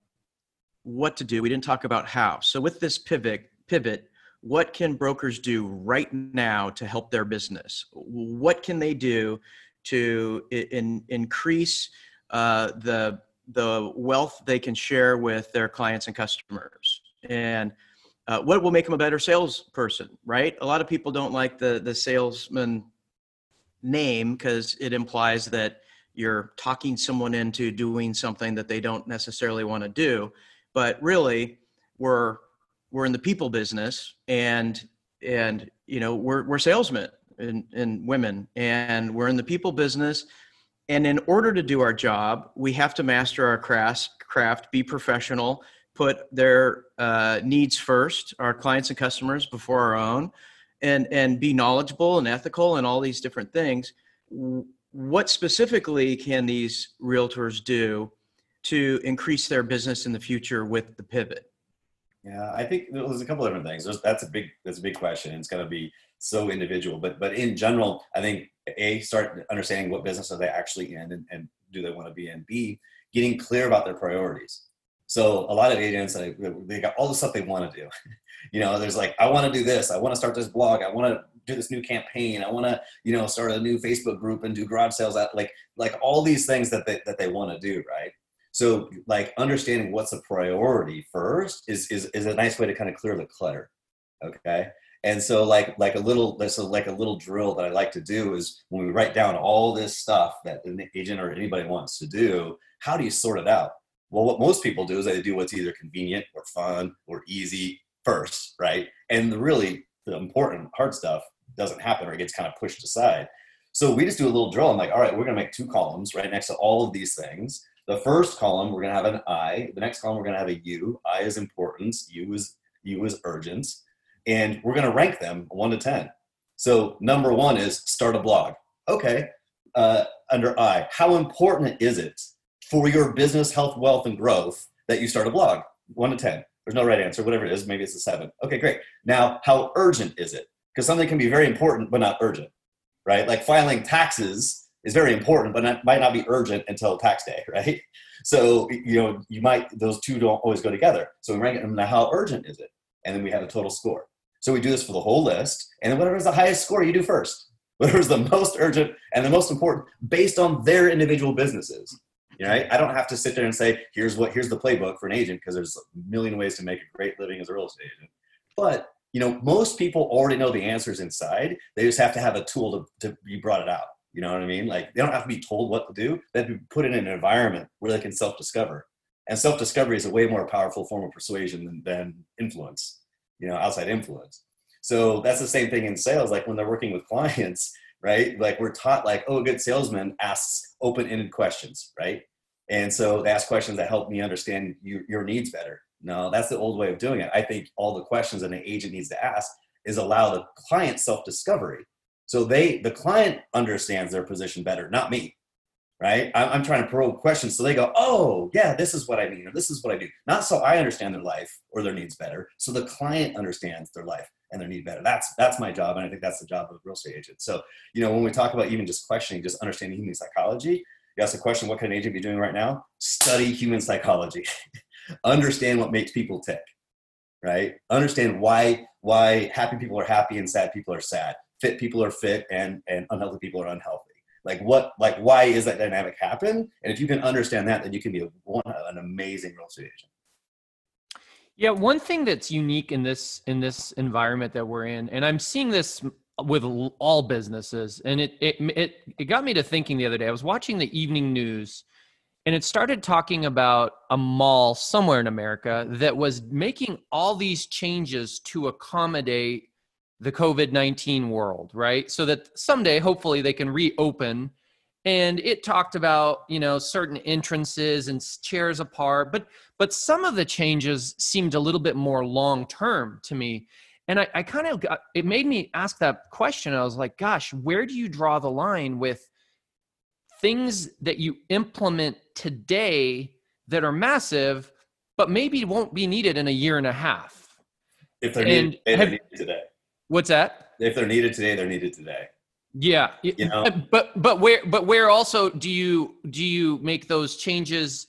B: what to do. We didn't talk about how. So with this pivot pivot, what can brokers do right now to help their business? What can they do to in, increase uh, the the wealth they can share with their clients and customers? And uh, what will make them a better salesperson, right? A lot of people don't like the the salesman name because it implies that you're talking someone into doing something that they don't necessarily want to do. But really, we're we're in the people business, and and you know we're we're salesmen and, and women, and we're in the people business. And in order to do our job, we have to master our craft, craft, be professional, put their uh, needs first, our clients and customers before our own, and and be knowledgeable and ethical and all these different things. What specifically can these realtors do to increase their business in the future with the pivot?
D: Yeah, I think there's a couple different things. There's, that's a big that's a big question. It's going to be so individual, but but in general, I think A, start understanding what business are they actually in, and, and do they want to be in. B, getting clear about their priorities. So a lot of agents, they, they got all the stuff they want to do. You know, there's like, I want to do this. I want to start this blog. I want to do this new campaign. I want to, you know, start a new Facebook group and do garage sales. At, like, like all these things that they, that they want to do, right? So like understanding what's a priority first is, is, is a nice way to kind of clear the clutter. Okay. And so like, like a little, so like a little drill that I like to do is when we write down all this stuff that an agent or anybody wants to do, how do you sort it out? Well, what most people do is they do what's either convenient or fun or easy first, right? And the really the important hard stuff doesn't happen, or it gets kind of pushed aside. So we just do a little drill. I'm like, all right, we're going to make two columns right next to all of these things. The first column, we're going to have an I. The next column, we're going to have a U. I is importance. U is, U is urgent. And we're going to rank them one to ten. So number one is start a blog. Okay. Uh, under I, how important is it for your business, health, wealth, and growth that you start a blog? One to ten. There's no right answer, whatever it is. Maybe it's a seven. Okay, great. Now, how urgent is it? Because something can be very important, but not urgent, right? Like filing taxes is very important, but not, might not be urgent until tax day, right? So, you know, you might, those two don't always go together. So we rank it, now how urgent is it? And then we have a total score. So we do this for the whole list. And then whatever is the highest score, you do first. Whatever is the most urgent and the most important based on their individual businesses. Right? I don't have to sit there and say, here's what, here's the playbook for an agent, because there's a million ways to make a great living as a real estate agent. But, you know, most people already know the answers inside. They just have to have a tool to, to be brought it out. You know what I mean? Like they don't have to be told what to do. They have to be put in an environment where they can self-discover. And self-discovery is a way more powerful form of persuasion than, than influence, you know, outside influence. So that's the same thing in sales. Like when they're working with clients, right? Like we're taught like, oh, a good salesman asks open-ended questions, right? And so they ask questions that help me understand you, your needs better. No, that's the old way of doing it. I think all the questions an agent needs to ask is allow the client self-discovery. So they, the client understands their position better, not me, right? I'm, I'm trying to probe questions so they go, oh, yeah, this is what I mean, or this is what I do. Not so I understand their life or their needs better, so the client understands their life and their need better. That's that's my job, and I think that's the job of a real estate agent. So, you know, when we talk about even just questioning, just understanding human psychology, you ask the question, what can an agent be doing right now? Study human psychology. Understand what makes people tick, right? Understand why why happy people are happy and sad people are sad. Fit people are fit and, and unhealthy people are unhealthy. Like what, like why is that dynamic happen? And if you can understand that, then you can be a, one, an amazing real estate agent.
C: Yeah, one thing that's unique in this in this environment that we're in, and I'm seeing this with all businesses, and it it it, it got me to thinking the other day. I was watching the evening news, and it started talking about a mall somewhere in America that was making all these changes to accommodate the COVID nineteen world, right? So that someday, hopefully, they can reopen. And it talked about, you know, certain entrances and chairs apart, but but some of the changes seemed a little bit more long term to me. And I, I kind of got, it made me ask that question. I was like, gosh, where do you draw the line with things that you implement today that are massive, but maybe won't be needed in a year and a half?
D: If they're
C: And
D: needed, today,
C: have-
D: they're needed today.
C: What's that?
D: If they're needed today, they're needed today.
C: Yeah,
D: You know?
C: but but where but where also do you do you make those changes?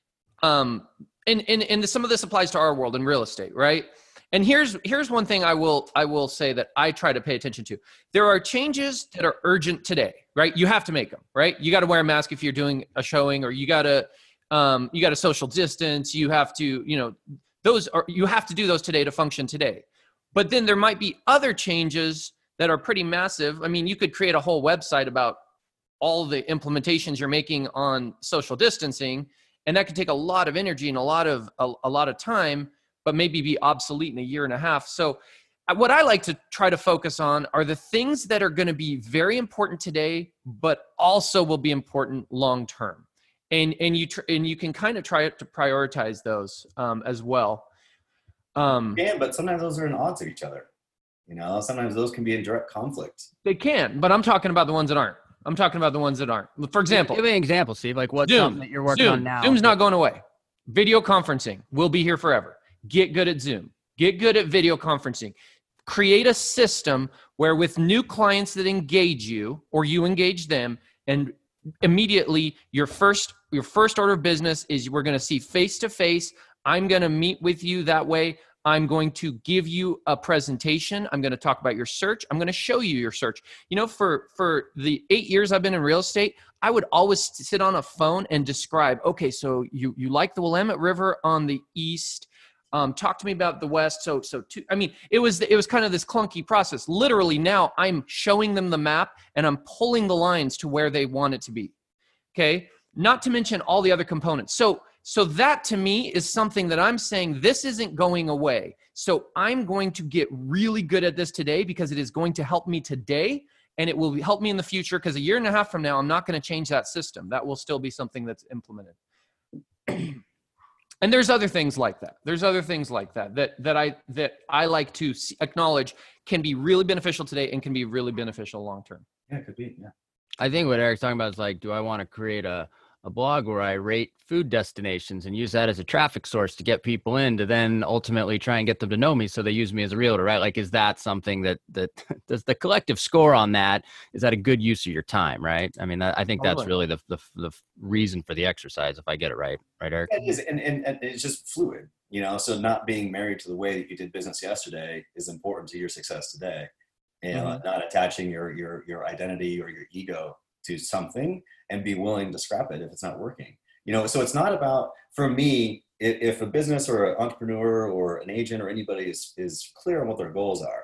C: Um, and and and some of this applies to our world in real estate, right? And here's here's one thing I will I will say that I try to pay attention to. There are changes that are urgent today, right? You have to make them, right? You got to wear a mask if you're doing a showing, or you got to um, you got to social distance. You have to, you know, those are you have to do those today to function today. But then there might be other changes that are pretty massive. I mean, you could create a whole website about all the implementations you're making on social distancing, and that could take a lot of energy and a lot of a, a lot of time, but maybe be obsolete in a year and a half. So what I like to try to focus on are the things that are going to be very important today, but also will be important long term. And and you tr- and you can kind of try to prioritize those um, as well. Um,
D: Yeah, but sometimes those are in odds of each other. You know, sometimes those can be in direct conflict.
C: They can, but I'm talking about the ones that aren't. I'm talking about the ones that aren't. For example,
A: Give me an example, Steve. Like what's
C: Zoom,
A: something that you're working
C: Zoom.
A: on now?
C: Zoom's not going away. Video conferencing will be here forever. Get good at Zoom. Get good at video conferencing. Create a system where with new clients that engage you or you engage them, and immediately your first your first order of business is we're going to see face to face. I'm going to meet with you that way. I'm going to give you a presentation. I'm going to talk about your search. I'm going to show you your search. You know, for, for the eight years I've been in real estate, I would always sit on a phone and describe, okay, so you, you like the Willamette River on the east. Um, talk to me about the west. So, so two, I mean, it was, it was kind of this clunky process. Literally now I'm showing them the map and I'm pulling the lines to where they want it to be. Okay. Not to mention all the other components. So, So that to me is something that I'm saying this isn't going away. So I'm going to get really good at this today because it is going to help me today and it will help me in the future because a year and a half from now, I'm not going to change that system. That will still be something that's implemented. And there's other things like that. There's other things like that that that I that I like to see, acknowledge can be really beneficial today and can be really beneficial long term.
D: Yeah, it could be. Yeah.
A: I think what Eric's talking about is like, do I want to create a a blog where I rate food destinations and use that as a traffic source to get people in to then ultimately try and get them to know me so they use me as a realtor, right? Like, is that something that, that does the collective score on that? Is that a good use of your time, right? I mean, I, I think that's really the, the the reason for the exercise, if I get it right. Right, Eric?
D: It is, and, and, and it's just fluid, you know, so not being married to the way that you did business yesterday is important to your success today. And mm-hmm. not attaching your, your, your identity or your ego to something and be willing to scrap it if it's not working. You know, so it's not about, for me, if, if a business or an entrepreneur or an agent or anybody is, is clear on what their goals are,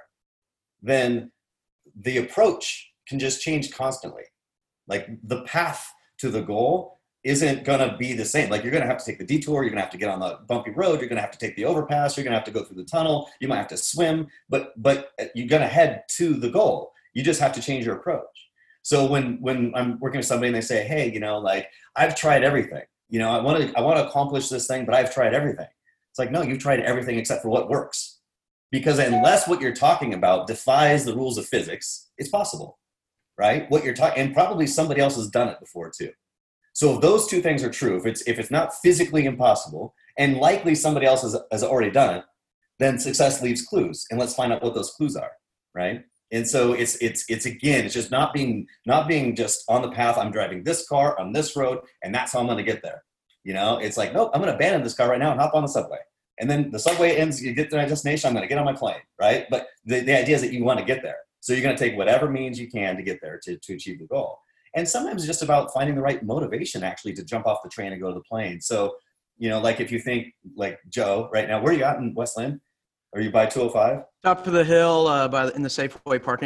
D: then the approach can just change constantly. Like the path to the goal isn't going to be the same. Like you're going to have to take the detour. You're going to have to get on the bumpy road. You're going to have to take the overpass. You're going to have to go through the tunnel. You might have to swim, but, but you're going to head to the goal. You just have to change your approach. So when, when I'm working with somebody and they say, hey, you know, like I've tried everything, you know, I want to, I want to accomplish this thing, but I've tried everything. It's like, no, you've tried everything except for what works. Because unless what you're talking about defies the rules of physics, it's possible, right? What you're talking, and probably somebody else has done it before too. So if those two things are true, if it's, if it's not physically impossible and likely somebody else has, has already done it, then success leaves clues. And let's find out what those clues are, right? And so it's, it's, it's again, it's just not being, not being just on the path. I'm driving this car on this road and that's how I'm going to get there. You know, it's like, nope, I'm going to abandon this car right now and hop on the subway. And then the subway ends, you get to my destination, I'm going to get on my plane, right? But the, the idea is that you want to get there. So you're going to take whatever means you can to get there to, to achieve the goal. And sometimes it's just about finding the right motivation actually to jump off the train and go to the plane. So, you know, like if you think like Joe right now, where are you at in West Lynn? Are you by two oh five?
B: Top of the hill, uh, by the, in the Safeway parking lot.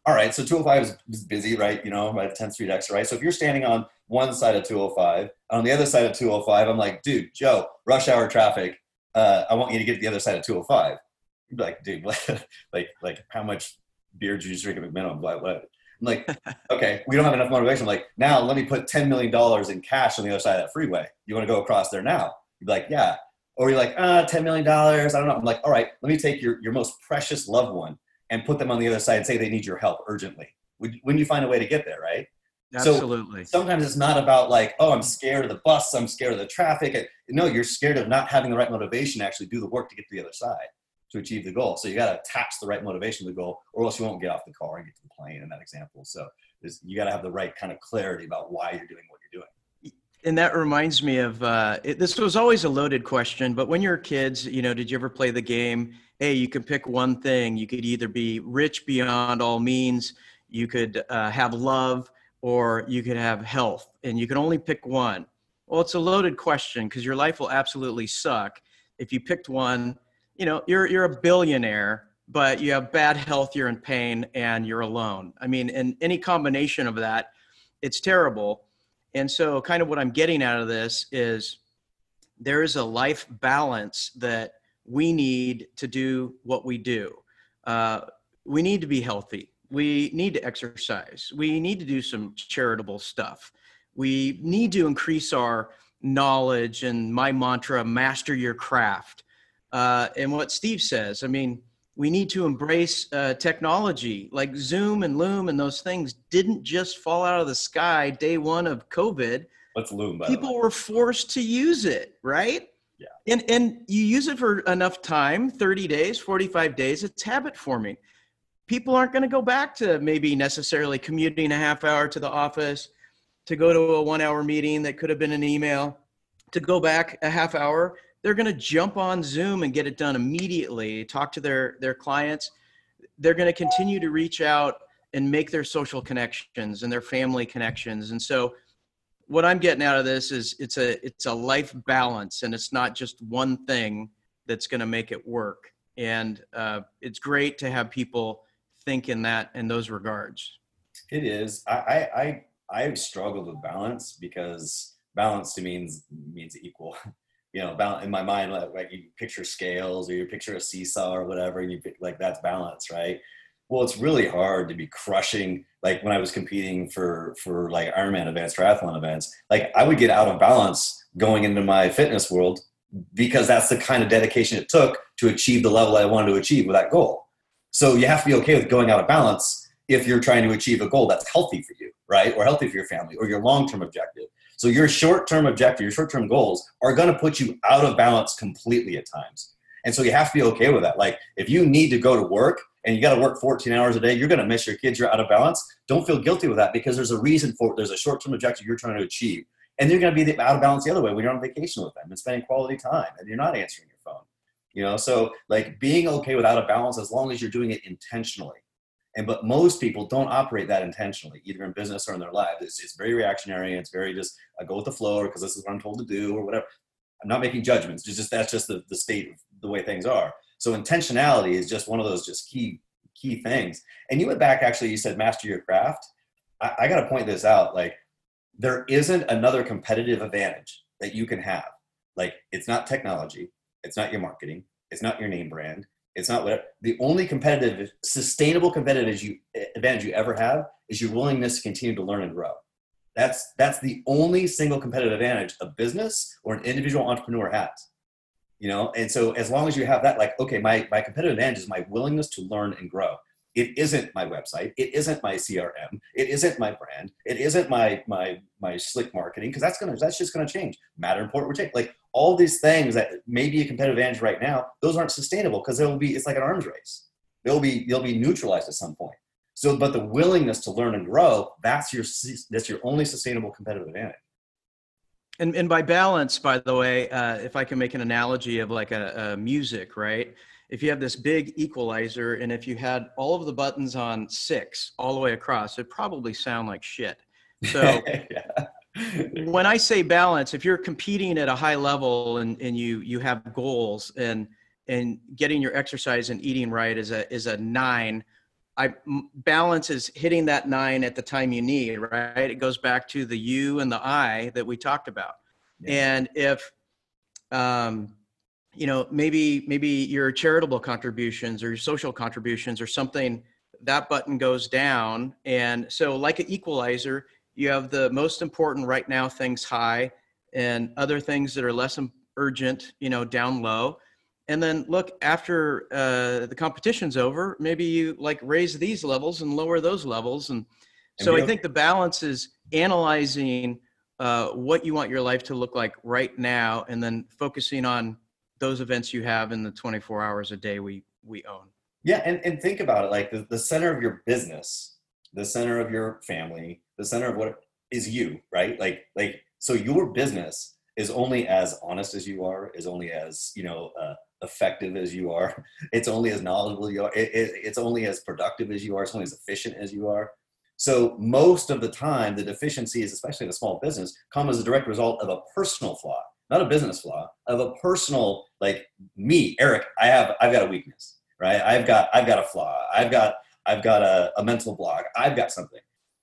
D: all right, so two oh five is, is busy, right? You know, right, tenth Street Extra, right? So if you're standing on one side of two oh five, on the other side of two oh five, I'm like, dude, Joe, rush hour traffic. Uh, I want you to get to the other side of two oh five. You'd be like, dude, like, like how much beer did you drink at McMinimum? What, what? I'm like, okay, we don't have enough motivation. I'm like, now let me put ten million dollars in cash on the other side of that freeway. You want to go across there now? You'd be like, yeah. Or you're like, ah, ten million dollars. I don't know. I'm like, all right, let me take your, your most precious loved one and put them on the other side and say they need your help urgently. When you find a way to get there, right?
B: Absolutely.
D: So sometimes it's not about like, oh, I'm scared of the bus. I'm scared of the traffic. No, you're scared of not having the right motivation to actually do the work to get to the other side to achieve the goal. So you got to attach the right motivation to the goal, or else you won't get off the car and get to the plane in that example. So you got to have the right kind of clarity about why you're doing what you're doing.
B: And that reminds me of, uh, it, this was always a loaded question, but when you were kids, you know, did you ever play the game? Hey, you can pick one thing. You could either be rich beyond all means, you could uh, have love, or you could have health, and you can only pick one. Well, it's a loaded question because your life will absolutely suck. If you picked one, you know, you're, you're a billionaire, but you have bad health, you're in pain, and you're alone. I mean, and any combination of that, it's terrible. And so kind of what I'm getting out of this is there is a life balance that we need to do what we do. Uh, we need to be healthy. We need to exercise. We need to do some charitable stuff. We need to increase our knowledge, and my mantra, master your craft. Uh, and what Steve says, I mean, we need to embrace uh, technology like Zoom and Loom, and those things didn't just fall out of the sky day one of COVID.
D: What's Loom, by
B: People
D: the way?
B: were forced to use it, right?
D: Yeah.
B: And, and you use it for enough time, thirty days, forty-five days, it's habit forming. People aren't going to go back to maybe necessarily commuting a half hour to the office, to go to a one hour meeting that could have been an email, to go back a half hour. They're going to jump on Zoom and get it done immediately, talk to their, their clients. They're going to continue to reach out and make their social connections and their family connections. And so what I'm getting out of this is it's a, it's a life balance, and it's not just one thing that's going to make it work. And uh, it's great to have people think in that, in those regards.
D: It is. I, I, I, I've struggled with balance because balance to me means, means equal. You know, balance in my mind, like, like you picture scales or you picture a seesaw or whatever, and you pick, like, that's balance, right? Well, it's really hard to be crushing. Like when I was competing for, for like Ironman events, triathlon events, like I would get out of balance going into my fitness world because that's the kind of dedication it took to achieve the level I wanted to achieve with that goal. So you have to be okay with going out of balance if you're trying to achieve a goal that's healthy for you, right? Or healthy for your family or your long-term objective. So your short-term objective, your short-term goals are going to put you out of balance completely at times. And so you have to be okay with that. Like if you need to go to work and you got to work fourteen hours a day, you're going to miss your kids, you're out of balance. Don't feel guilty with that because there's a reason for it. There's a short-term objective you're trying to achieve. And you're going to be out of balance the other way when you're on vacation with them and spending quality time and you're not answering your phone. You know, so like being okay with out of balance as long as you're doing it intentionally. And but most people don't operate that intentionally, either in business or in their lives. It's, it's very reactionary. It's very just I go with the flow because this is what I'm told to do or whatever. I'm not making judgments. It's just that's just the, the state of the way things are. So intentionality is just one of those just key key things. And you went back actually. You said master your craft. I, I got to point this out. Like there isn't another competitive advantage that you can have. Like it's not technology. It's not your marketing. It's not your name brand. It's not what the only competitive, sustainable competitive you, advantage you ever have is your willingness to continue to learn and grow. That's that's the only single competitive advantage a business or an individual entrepreneur has. You know, and so as long as you have that, like, okay, my my competitive advantage is my willingness to learn and grow. It isn't my website. It isn't my C R M. It isn't my brand. It isn't my my my slick marketing because that's gonna that's just gonna change. Matter important we take like all these things that may be a competitive advantage right now. Those aren't sustainable because they'll be it's like an arms race. They'll be they'll be neutralized at some point. So, but the willingness to learn and grow that's your that's your only sustainable competitive advantage.
B: And and by balance, by the way, uh, if I can make an analogy of like a, a music, right? If you have this big equalizer and if you had all of the buttons on six all the way across, it'd probably sound like shit. So yeah. When I say balance, if you're competing at a high level and, and you, you have goals and, and getting your exercise and eating right is a, is a nine, I balance is hitting that nine at the time you need, right? It goes back to the you and the I that we talked about. Yeah. And if, um, you know, maybe, maybe your charitable contributions or your social contributions or something, that button goes down. And so like an equalizer, you have the most important right now things high and other things that are less urgent, you know, down low. And then look, after uh, the competition's over, maybe you like raise these levels and lower those levels. And so I think the balance is analyzing uh, what you want your life to look like right now, and then focusing on those events you have in the twenty-four hours a day we, we own.
D: Yeah. And, and think about it, like the, the center of your business, the center of your family, the center of what is you, right? Like, like, so your business is only as honest as you are, is only as, you know, uh, effective as you are. It's only as knowledgeable you are. It, it, it's only as productive as you are. It's only as efficient as you are. So most of the time, the deficiencies, especially in a small business, come as a direct result of a personal flaw, not a business flaw, of a personal, like me, Eric, I have, I've got a weakness, right? I've got, I've got a flaw. I've got, I've got a, a mental block. I've got something.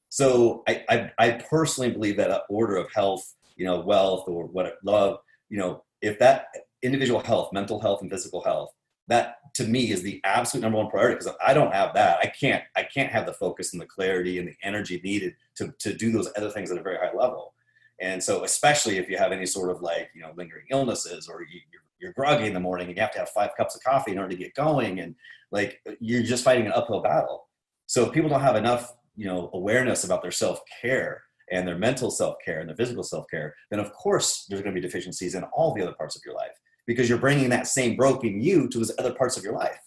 D: So I, I, I personally believe that an order of health, you know, wealth or what love, you know, if that individual health, mental health and physical health, that to me is the absolute number one priority. Because if I don't have that, I can't, I can't have the focus and the clarity and the energy needed to, to do those other things at a very high level. And so, especially if you have any sort of like, you know, lingering illnesses, or you, you're, you're groggy in the morning and you have to have five cups of coffee in order to get going. And like, you're just fighting an uphill battle. So if people don't have enough, you know, awareness about their self-care and their mental self-care and their physical self-care, then of course there's going to be deficiencies in all the other parts of your life, because you're bringing that same broken you to those other parts of your life.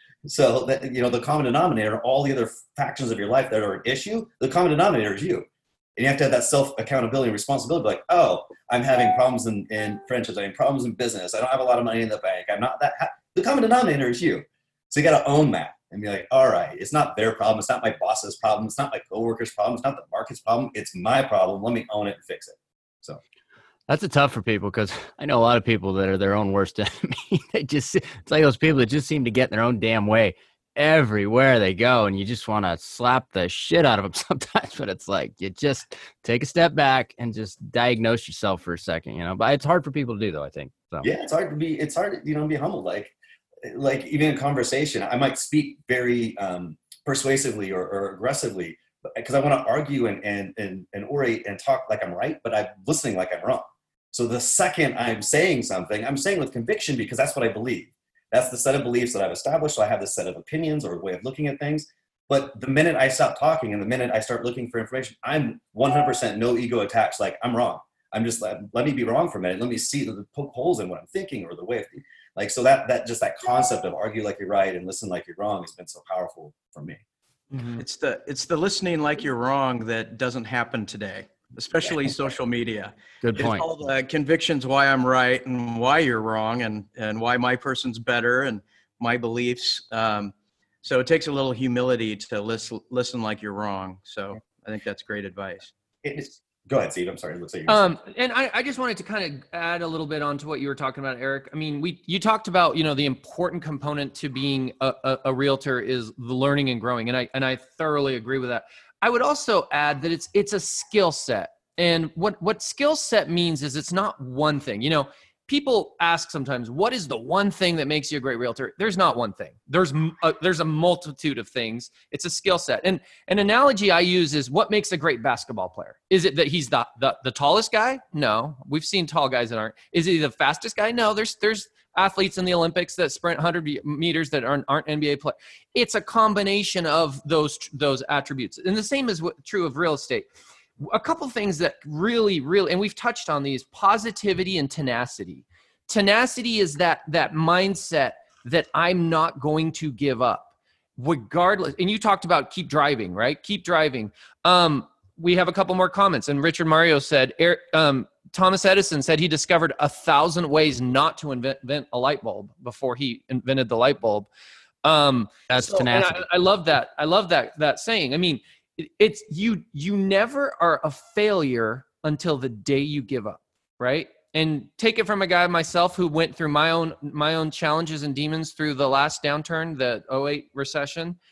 D: So that, you know, the common denominator, all the other factions of your life that are an issue, the common denominator is you. And you have to have that self-accountability and responsibility, like, oh, I'm having problems in, in friendships, I'm having problems in business, I don't have a lot of money in the bank, I'm not that ha-. The common denominator is you. So you got to own that and be like, all right, it's not their problem, it's not my boss's problem, it's not my coworker's problem, it's not the market's problem, it's my problem, let me own it and fix it. So
A: that's a tough for people, because I know a lot of people that are their own worst enemy. They just, it's like those people that just seem to get in their own damn way everywhere they go, and you just want to slap the shit out of them sometimes. But it's like, you just take a step back and just diagnose yourself for a second, you know. But it's hard for people to do, though, I think. So
D: yeah, it's hard to be, it's hard, you know, to be humble. Like, like even in conversation, I might speak very um, persuasively or, or aggressively, because I want to argue and, and, and, and orate and talk like I'm right, but I'm listening like I'm wrong. So the second I'm saying something, I'm saying with conviction, because that's what I believe. That's the set of beliefs that I've established. So I have this set of opinions or a way of looking at things. But the minute I stop talking and the minute I start looking for information, I'm one hundred percent no ego attached. Like, I'm wrong. I'm just like, let me be wrong for a minute. Let me see the, the poke holes in what I'm thinking, or the way of thinking. Like, so that, that just that concept of argue like you're right and listen like you're wrong has been so powerful for me.
B: Mm-hmm. It's the, it's the listening like you're wrong that doesn't happen today, especially social media.
A: Good point.
B: It's all the convictions why I'm right and why you're wrong, and, and why my person's better and my beliefs. Um, so it takes a little humility to listen, listen like you're wrong. So I think that's great advice.
D: It's, go ahead, Steve. I'm sorry. It looks like you're
C: Um, and I, I just wanted to kind of add a little bit onto what you were talking about, Eric. I mean, we, you talked about, you know, the important component to being a, a, a realtor is the learning and growing. And I, and I thoroughly agree with that. I would also add that it's, it's a skill set. And what, what skill set means is it's not one thing. You know, people ask sometimes, what is the one thing that makes you a great realtor? There's not one thing. There's a, there's a multitude of things. It's a skill set. And an analogy I use is, what makes a great basketball player? Is it that he's the, the, the tallest guy? No. We've seen tall guys that aren't. Is he the fastest guy? No. There's, there's athletes in the Olympics that sprint one hundred meters that aren't, aren't N B A players. It's a combination of those, those attributes. And the same is what, true of real estate. A couple things that really, really, and we've touched on these: positivity and tenacity. Tenacity is that, that mindset that I'm not going to give up regardless. And you talked about keep driving, right? Keep driving. Um, we have a couple more comments. And Richard Mario said, Eric, um, Thomas Edison said he discovered a thousand ways not to invent, invent a light bulb before he invented the light bulb. Um,
A: That's
C: so,
A: tenacity.
C: I, I love that. I love that, that saying. I mean, it's you, you never are a failure until the day you give up. Right. And take it from a guy myself who went through my own, my own challenges and demons through the last downturn, the oh eight recession.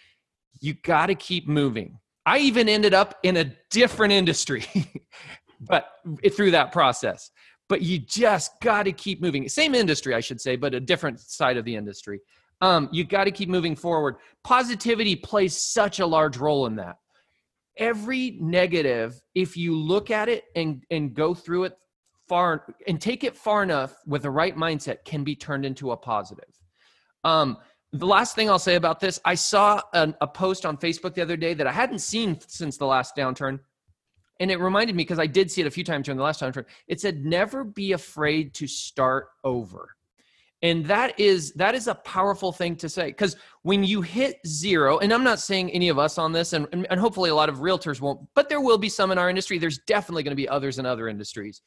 C: You got to keep moving. I even ended up in a different industry, but through that process. But you just got to keep moving. Same industry, I should say, but a different side of the industry. Um, you got to keep moving forward. Positivity plays such a large role in that. Every negative, if you look at it and, and go through it far and take it far enough with the right mindset, can be turned into a positive. Um, the last thing I'll say about this, I saw an, a post on Facebook the other day that I hadn't seen since the last downturn. And it reminded me, because I did see it a few times during the last downturn. It said, never be afraid to start over. And that is that is a powerful thing to say, because when you hit zero, and I'm not saying any of us on this, and, and, and hopefully a lot of realtors won't, but there will be some in our industry. There's definitely going to be others in other industries.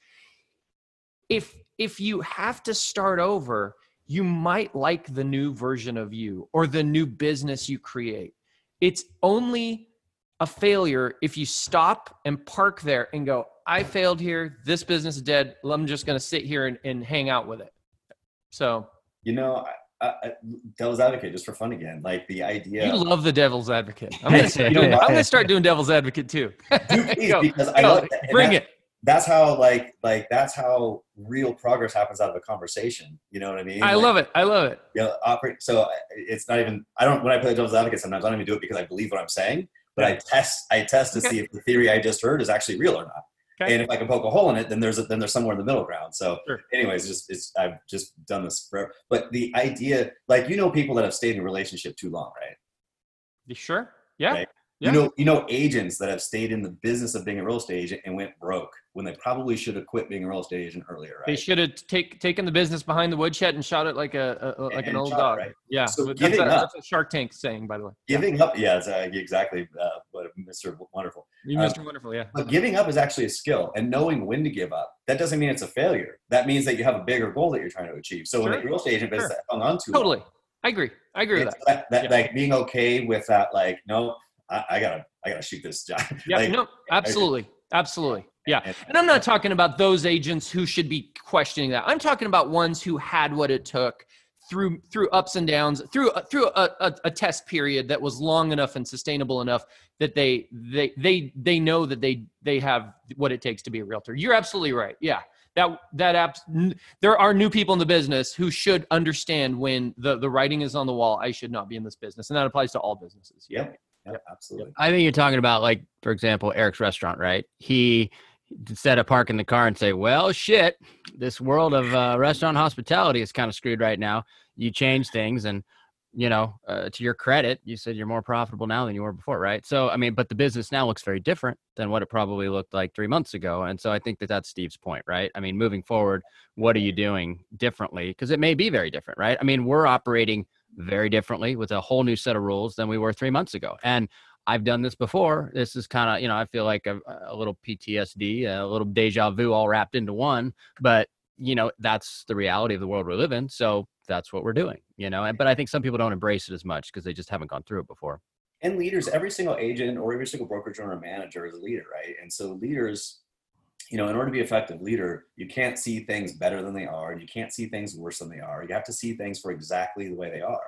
C: If if you have to start over, you might like the new version of you or the new business you create. It's only a failure if you stop and park there and go, I failed here. This business is dead. I'm just going to sit here and, and hang out with it. So,
D: you know, I, I, devil's advocate, just for fun again, like the idea.
C: You love the devil's advocate. I'm going to you know, I'm going to start doing devil's advocate too.
D: Do please,
C: go,
D: because
C: go,
D: I like that.
C: Bring it.
D: That's how like like that's how real progress happens out of a conversation. You know what I mean?
C: I
D: like,
C: love it. I love it.
D: You know, operate. So it's not even. I don't when I play devil's advocate. Sometimes I don't even do it because I believe what I'm saying, but I test. I test to
C: okay.
D: see if the theory I just heard is actually real or not. Okay. And if I can poke a hole in it, then there's a, then there's somewhere in the middle ground. So,
C: sure. anyways,
D: just it's I've just done this forever. But the idea, like you know, people that have stayed in a relationship too long, right?
C: You sure? Yeah.
D: Right?
C: Yeah.
D: You know, you know, agents that have stayed in the business of being a real estate agent and went broke when they probably should have quit being a real estate agent earlier. Right?
C: They should have take, taken the business behind the woodshed and shot it like a, a like and, an old dog. It, right? Yeah.
D: So
C: that's,
D: giving
C: a,
D: up,
C: that's a Shark Tank saying, by the way.
D: Giving
C: yeah.
D: up, yeah, it's, uh, exactly. Uh, what Mister Wonderful.
C: You, Mister Um, Wonderful, yeah.
D: But giving up is actually a skill, and knowing when to give up. That doesn't mean it's a failure. That means that you have a bigger goal that you're trying to achieve. So
C: sure.
D: when a real estate agent
C: sure.
D: is hung on to
C: totally, I agree. I agree with that.
D: that, that
C: yeah.
D: Like being okay with that, like no. I, I gotta, I gotta shoot this job.
C: Yeah,
D: like,
C: no, absolutely, absolutely, yeah. And I'm not talking about those agents who should be questioning that. I'm talking about ones who had what it took through through ups and downs, through through a, a, a test period that was long enough and sustainable enough that they they they they know that they they have what it takes to be a realtor. You're absolutely right. Yeah, that that app. There are new people in the business who should understand when the the writing is on the wall. I should not be in this business, and that applies to all businesses. Yeah.
D: Yep. Yeah, absolutely.
A: I think you're talking about, like, for example, Eric's restaurant, right? He instead of parking the car and say, well, shit, this world of uh, restaurant hospitality is kind of screwed right now. You change things and, you know, uh, to your credit, you said you're more profitable now than you were before, right? So, I mean, but the business now looks very different than what it probably looked like three months ago. And so I think that that's Steve's point, right? I mean, moving forward, what are you doing differently? Because it may be very different, right? I mean, we're operating very differently with a whole new set of rules than we were three months ago. And I've done this before. This is kind of, you know, I feel like a, a little P T S D, a little deja vu all wrapped into one, but you know, that's the reality of the world we live in. So that's what we're doing, you know, and, but I think some people don't embrace it as much because they just haven't gone through it before.
D: And leaders, every single agent or every single brokerage owner or manager is a leader, right? And so leaders, you know, in order to be an effective leader, you can't see things better than they are. And you can't see things worse than they are. You have to see things for exactly the way they are.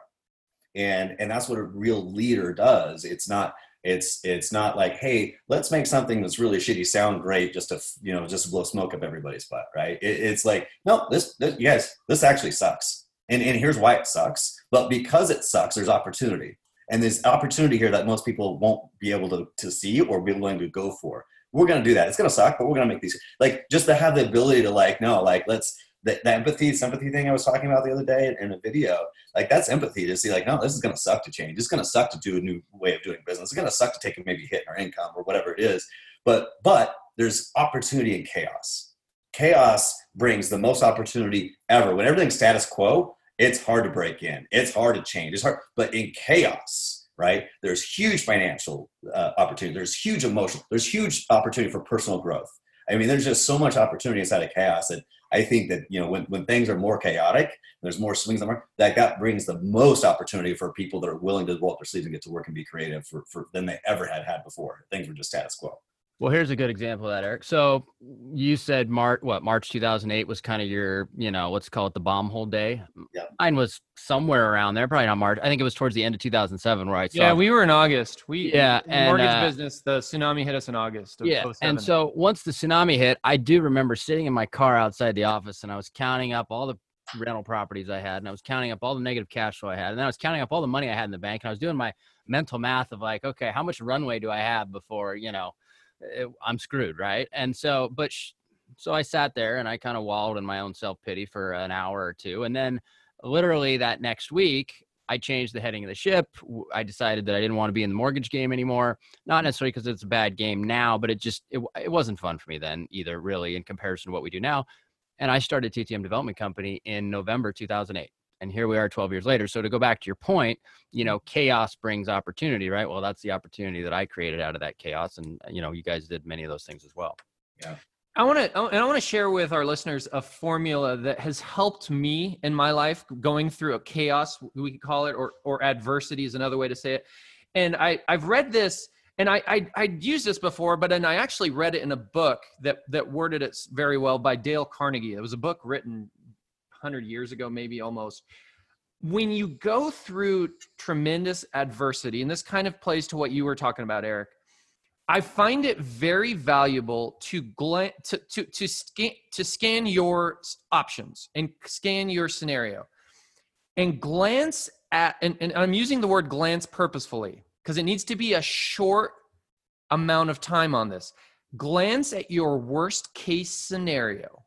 D: And, and that's what a real leader does. It's not, it's, it's not like, hey, let's make something that's really shitty sound great just to, you know, just to blow smoke up everybody's butt. Right. It, it's like, no, this, this, yes, this actually sucks. And, and here's why it sucks. But because it sucks, there's opportunity. And there's opportunity here that most people won't be able to, to see or be willing to go for. We're going to do that. It's going to suck, but we're going to make these, like, just to have the ability to, like, no, like, let's, the, the empathy, sympathy thing I was talking about the other day in a video, like, that's empathy to see, like, no, this is going to suck to change. It's going to suck to do a new way of doing business. It's going to suck to take a maybe hit in our income or whatever it is. But, but there's opportunity in chaos. Chaos brings the most opportunity ever. When everything's status quo, it's hard to break in. It's hard to change. It's hard, but in chaos, right? There's huge financial uh, opportunity. There's huge emotional. There's huge opportunity for personal growth. I mean, there's just so much opportunity inside of chaos that I think that, you know, when, when things are more chaotic, there's more swings on market, that that brings the most opportunity for people that are willing to roll up their sleeves and get to work and be creative for, for than they ever had had before. Things were just status quo.
A: Well, here's a good example of that, Eric. So you said March, what, March two thousand eight was kind of your, you know, let's call it the bomb hole day.
D: Yeah.
A: Mine was somewhere around there, probably not March. I think it was towards the end of two thousand seven where I saw.
C: Yeah, we were in August. We
A: Yeah,
C: in the
A: and,
C: mortgage
A: uh,
C: business, the tsunami hit us in August of
A: Yeah.
C: oh seven.
A: And so once the tsunami hit, I do remember sitting in my car outside the office and I was counting up all the rental properties I had and I was counting up all the negative cash flow I had. And then I was counting up all the money I had in the bank and I was doing my mental math of like, okay, how much runway do I have before, you know, it, I'm screwed. Right. And so, but sh- so I sat there and I kind of wallowed in my own self-pity for an hour or two. And then literally that next week, I changed the heading of the ship. I decided that I didn't want to be in the mortgage game anymore. Not necessarily because it's a bad game now, but it just, it, it wasn't fun for me then either, really, in comparison to what we do now. And I started T T M Development Company in November two thousand eight. And here we are twelve years later. So to go back to your point, you know, chaos brings opportunity, right? Well, that's the opportunity that I created out of that chaos. And, you know, you guys did many of those things as well.
D: Yeah.
C: I want to, and I want to share with our listeners a formula that has helped me in my life going through a chaos, we could call it, or or adversity is another way to say it. And I I've read this, and I I I'd used this before, but then I actually read it in a book that that worded it very well by Dale Carnegie. It was a book written one hundred years ago, maybe almost. When you go through tremendous adversity, and this kind of plays to what you were talking about, Eric, I find it very valuable to gla- to to to scan to scan your options and scan your scenario and glance at, and, and I'm using the word glance purposefully because it needs to be a short amount of time on this. Glance at your worst case scenario.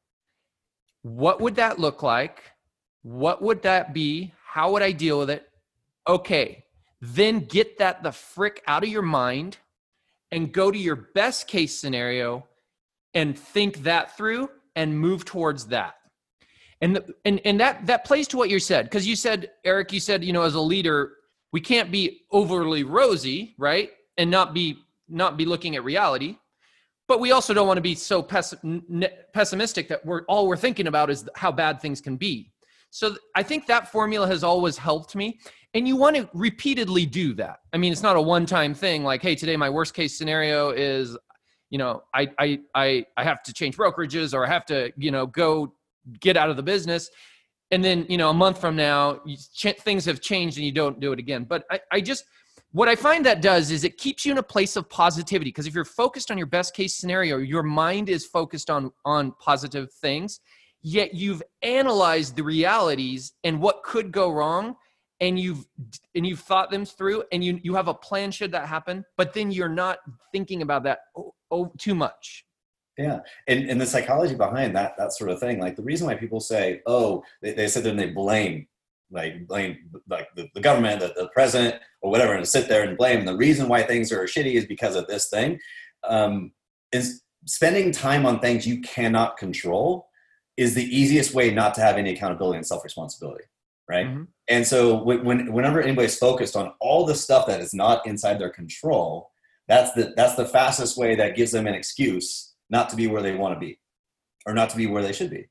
C: What would that look like? What would that be? How would I deal with it? Okay, then get that the frick out of your mind and go to your best case scenario and think that through and move towards that. And, the, and, and that, that plays to what you said. Cause you said, Eric, you said, you know, as a leader, we can't be overly rosy, right? And not be, not be looking at reality, but we also don't want to be so pess- n- pessimistic that we're all we're thinking about is how bad things can be. So th- I think that formula has always helped me. And you want to repeatedly do that. I mean, it's not a one-time thing like, hey, today my worst case scenario is, you know, I I I I have to change brokerages or I have to, you know, go get out of the business. And then, you know, a month from now, you ch- things have changed and you don't do it again. But I, I just, what I find that does is it keeps you in a place of positivity. Because if you're focused on your best case scenario, your mind is focused on, on positive things, yet you've analyzed the realities and what could go wrong. And you've and you've thought them through, and you you have a plan should that happen, but then you're not thinking about that oh, oh, too much.
D: Yeah, and and the psychology behind that that sort of thing, like the reason why people say, oh, they, they sit there and they blame, like blame like the, the government, the, the president, or whatever, and sit there and blame. And the reason why things are shitty is because of this thing. Um, is spending time on things you cannot control is the easiest way not to have any accountability and self-responsibility. Right. Mm-hmm. And so when, whenever anybody's focused on all the stuff that is not inside their control, that's the, that's the fastest way that gives them an excuse not to be where they want to be or not to be where they should be.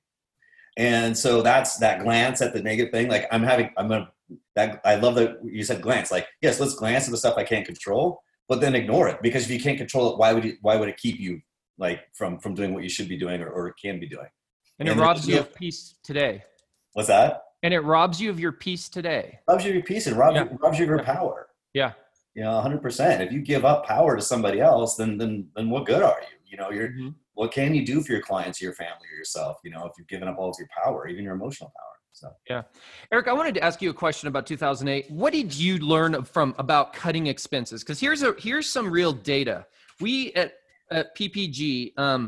D: And so that's that glance at the negative thing. Like I'm having, I'm going to, that I love that you said glance, like, yes, let's glance at the stuff I can't control, but then ignore it, because if you can't control it, why would you, why would it keep you like from, from doing what you should be doing or, or can be doing?
C: And it and robs you of peace today.
D: What's that?
C: And it robs you of your peace today.
D: Robs you of your peace and robs, yeah. you, robs you of your
C: yeah.
D: power.
C: Yeah.
D: You know, one hundred percent. If you give up power to somebody else, then then then what good are you? You know, you're mm-hmm. what can you do for your clients, your family, or yourself? You know, if you've given up all of your power, even your emotional power. So
C: yeah, Eric, I wanted to ask you a question about two thousand eight. What did you learn from about cutting expenses? Because here's a here's some real data. We at at P P G. Um,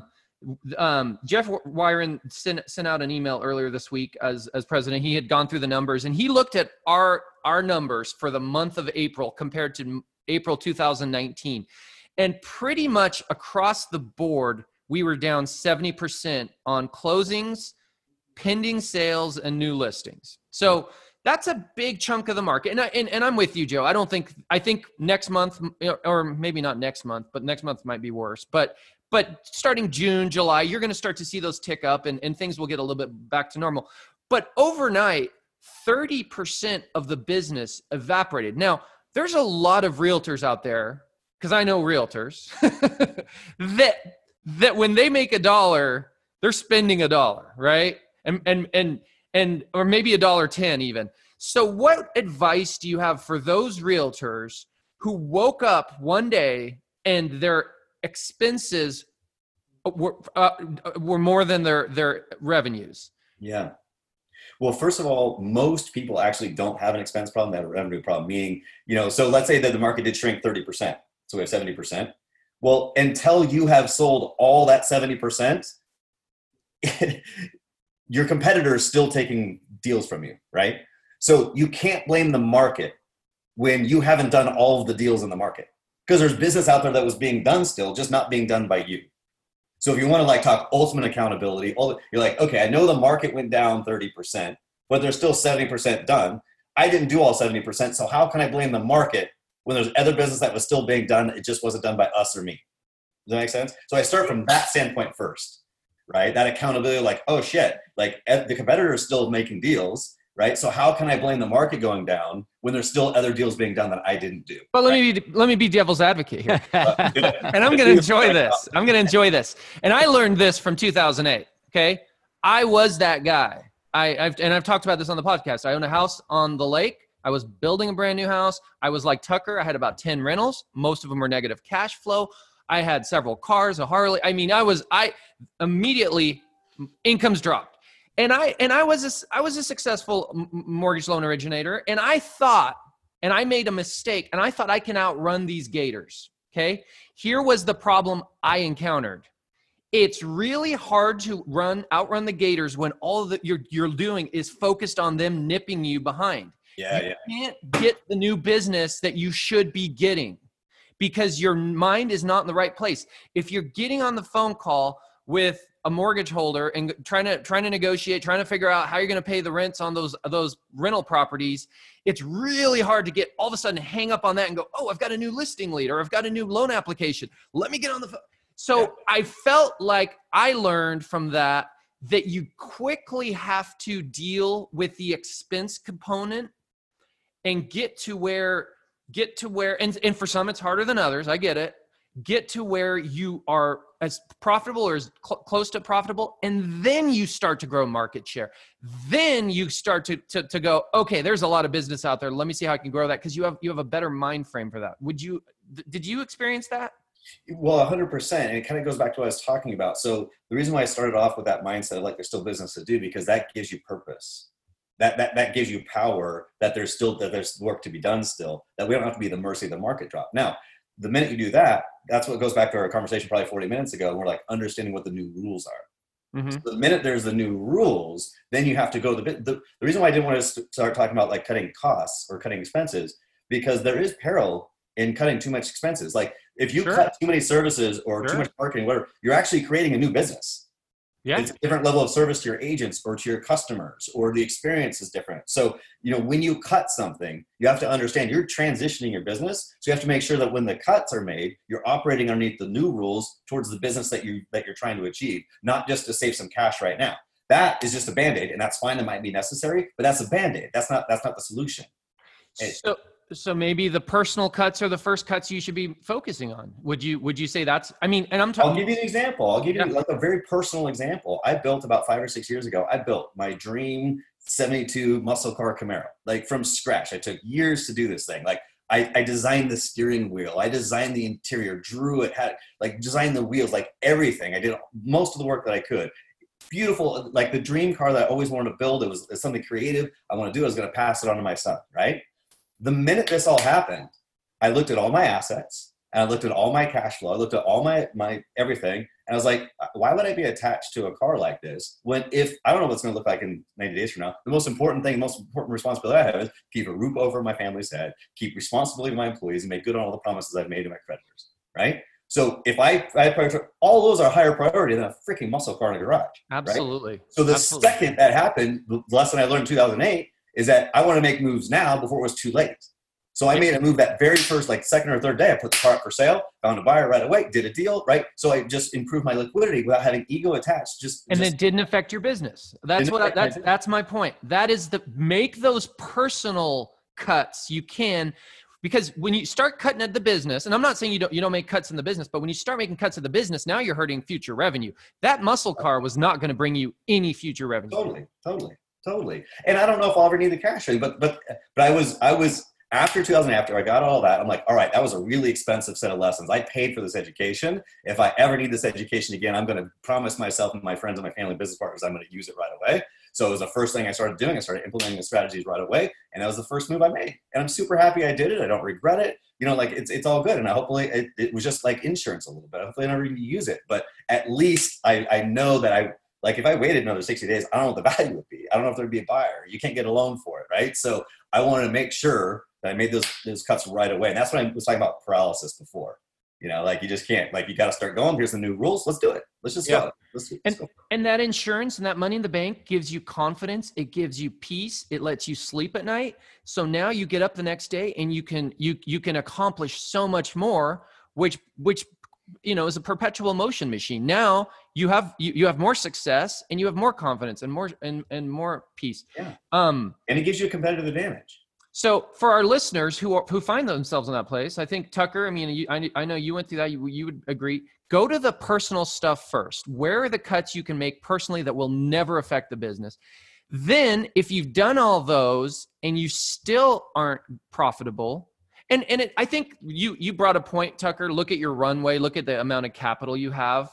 C: Um, Jeff Wyron sent, sent out an email earlier this week as, as president. He had gone through the numbers and he looked at our, our numbers for the month of April compared to April two thousand nineteen. And pretty much across the board, we were down seventy percent on closings, pending sales, and new listings. So that's a big chunk of the market. And, I, and, and I'm with you, Joe. I don't think, I think next month, or maybe not next month, but next month might be worse. But But starting June, July, you're going to start to see those tick up and, and things will get a little bit back to normal. But overnight, thirty percent of the business evaporated. Now, there's a lot of realtors out there because I know realtors, that that when they make a dollar, they're spending a dollar, right? And and and and or maybe a dollar ten even. So what advice do you have for those realtors who woke up one day and their expenses were uh, were more than their their revenues?
D: Yeah. Well, first of all, most people actually don't have an expense problem, they have a revenue problem, meaning, you know, so let's say that the market did shrink thirty percent. So we have seventy percent. Well, until you have sold all that seventy percent, your competitor is still taking deals from you, right? So you can't blame the market when you haven't done all of the deals in the market, because there's business out there that was being done still, just not being done by you. So if you want to like talk ultimate accountability, you're like, okay, I know the market went down thirty percent, but there's still seventy percent done. I didn't do all seventy percent. So how can I blame the market when there's other business that was still being done? It just wasn't done by us or me. Does that make sense? So I start from that standpoint first, right? That accountability, like, oh shit, like the competitor is still making deals, right? So how can I blame the market going down when there's still other deals being done that I didn't do?
C: But let
D: right?
C: me be, let me be devil's advocate here. And I'm going to enjoy this. I'm going to enjoy this. And I learned this from two thousand eight. Okay. I was that guy. I, I've, and I've talked about this on the podcast. I own a house on the lake. I was building a brand new house. I was like Tucker. I had about ten rentals. Most of them were negative cash flow. I had several cars, a Harley. I mean, I was, I immediately incomes dropped. And I, and I was, a, I was a successful m- mortgage loan originator. And I thought, and I made a mistake, and I thought I can outrun these gators. Okay. Here was the problem I encountered. It's really hard to run, outrun the gators when all that you're, you're doing is focused on them nipping you behind.
D: Yeah,
C: you
D: yeah.
C: can't get the new business that you should be getting because your mind is not in the right place. If you're getting on the phone call with a mortgage holder and trying to trying to negotiate, trying to figure out how you're going to pay the rents on those those rental properties, it's really hard to get all of a sudden hang up on that and go, oh, I've got a new listing lead or I've got a new loan application. Let me get on the phone. So yeah. I felt like I learned from that that you quickly have to deal with the expense component and get to where, get to where, and, and for some it's harder than others, I get it, get to where you are as profitable or as cl- close to profitable, and then you start to grow market share. Then you start to, to, to go, okay, there's a lot of business out there. Let me see how I can grow that, because you have, you have a better mind frame for that. Would you, th- did you experience that?
D: Well, one hundred percent. And it kind of goes back to what I was talking about. So the reason why I started off with that mindset of like there's still business to do, because that gives you purpose. That, that that gives you power, that there's still that there's work to be done still, that we don't have to be the mercy of the market drop. Now, the minute you do that, that's what goes back to our conversation probably forty minutes ago. And we're like understanding what the new rules are. Mm-hmm. So the minute there's the new rules, then you have to go to the, the the reason why I didn't want to start talking about like cutting costs or cutting expenses, because there is peril in cutting too much expenses. Like if you sure. cut too many services or sure. too much marketing, whatever, you're actually creating a new business. Yeah. It's a different level of service to your agents or to your customers, or the experience is different. So, you know, when you cut something, you have to understand you're transitioning your business. So you have to make sure that when the cuts are made, you're operating underneath the new rules towards the business that you that you're trying to achieve, not just to save some cash right now. That is just a Band-Aid, and that's fine. That might be necessary, but that's a Band-Aid. That's not that's not the solution.
C: So So maybe the personal cuts are the first cuts you should be focusing on. Would you, would you say that's, I mean, and I'm talking.
D: I'll give you an example. I'll give you yeah. like a very personal example. I built about five or six years ago, I built my dream seventy-two muscle car Camaro, like from scratch. I took years to do this thing. Like I, I designed the steering wheel. I designed the interior, drew it, had like designed the wheels, like everything. I did most of the work that I could. Beautiful, like the dream car that I always wanted to build. It was something creative I want to do. I was going to pass it on to my son, right? The minute this all happened, I looked at all my assets and I looked at all my cash flow. I looked at all my, my everything. And I was like, why would I be attached to a car like this when if I don't know what it's going to look like in ninety days from now? The most important thing, the most important responsibility I have is keep a roof over my family's head, keep responsibility to my employees, and make good on all the promises I've made to my creditors, right? So if I, I prioritize, all those are higher priority than a freaking muscle car in a garage.
C: Absolutely.
D: Right? So the
C: Absolutely.
D: second that happened, the lesson I learned in two thousand eight is that I want to make moves now before it was too late. So I made a move that very first, like second or third day. I put the car up for sale, found a buyer right away, did a deal, right? So I just improved my liquidity without having ego attached. Just
C: and
D: just,
C: it didn't affect your business. That's what I, that's that's my point. That is the make those personal cuts you can. because when you start cutting at the business, and I'm not saying you don't, you don't make cuts in the business, but when you start making cuts at the business, now you're hurting future revenue. That muscle car was not going to bring you any future revenue.
D: Totally, totally, totally. And I don't know if I'll ever need the cash, but, but, but I was, I was, after two thousand, after I got all that, I'm like, all right, that was a really expensive set of lessons. I paid for this education. If I ever need this education again, I'm going to promise myself and my friends and my family business partners, I'm going to use it right away. So it was the first thing I started doing. I started implementing the strategies right away. And that was the first move I made. And I'm super happy I did it. I don't regret it. You know, like it's, it's all good. And I hopefully it, it was just like insurance a little bit. Hopefully I never even use it, but at least I, I know that I, like if I waited another sixty days, I don't know what the value would be. I don't know if there'd be a buyer. You can't get a loan for it, right? So I wanted to make sure that I made those those cuts right away. And that's what I was talking about paralysis before. You know, like you just can't, like you got to start going. Here's the new rules. Let's do it. Let's just
C: yeah.
D: go. Let's, let's
C: and,
D: go.
C: And that insurance and that money in the bank gives you confidence. It gives you peace. It lets you sleep at night. So now you get up the next day and you can, you, you can accomplish so much more, which, which, you know, is a perpetual motion machine. Now you have, you, you have more success and you have more confidence and more, and, and more peace.
D: Yeah.
C: Um,
D: and it gives you a competitive advantage.
C: So for our listeners who are, who find themselves in that place, I think Tucker, I mean, you, I, I know you went through that, you, you would agree, go to the personal stuff first. Where are the cuts you can make personally that will never affect the business? Then if you've done all those and you still aren't profitable, and, and it, I think you, you brought a point, Tucker, look at your runway, look at the amount of capital you have.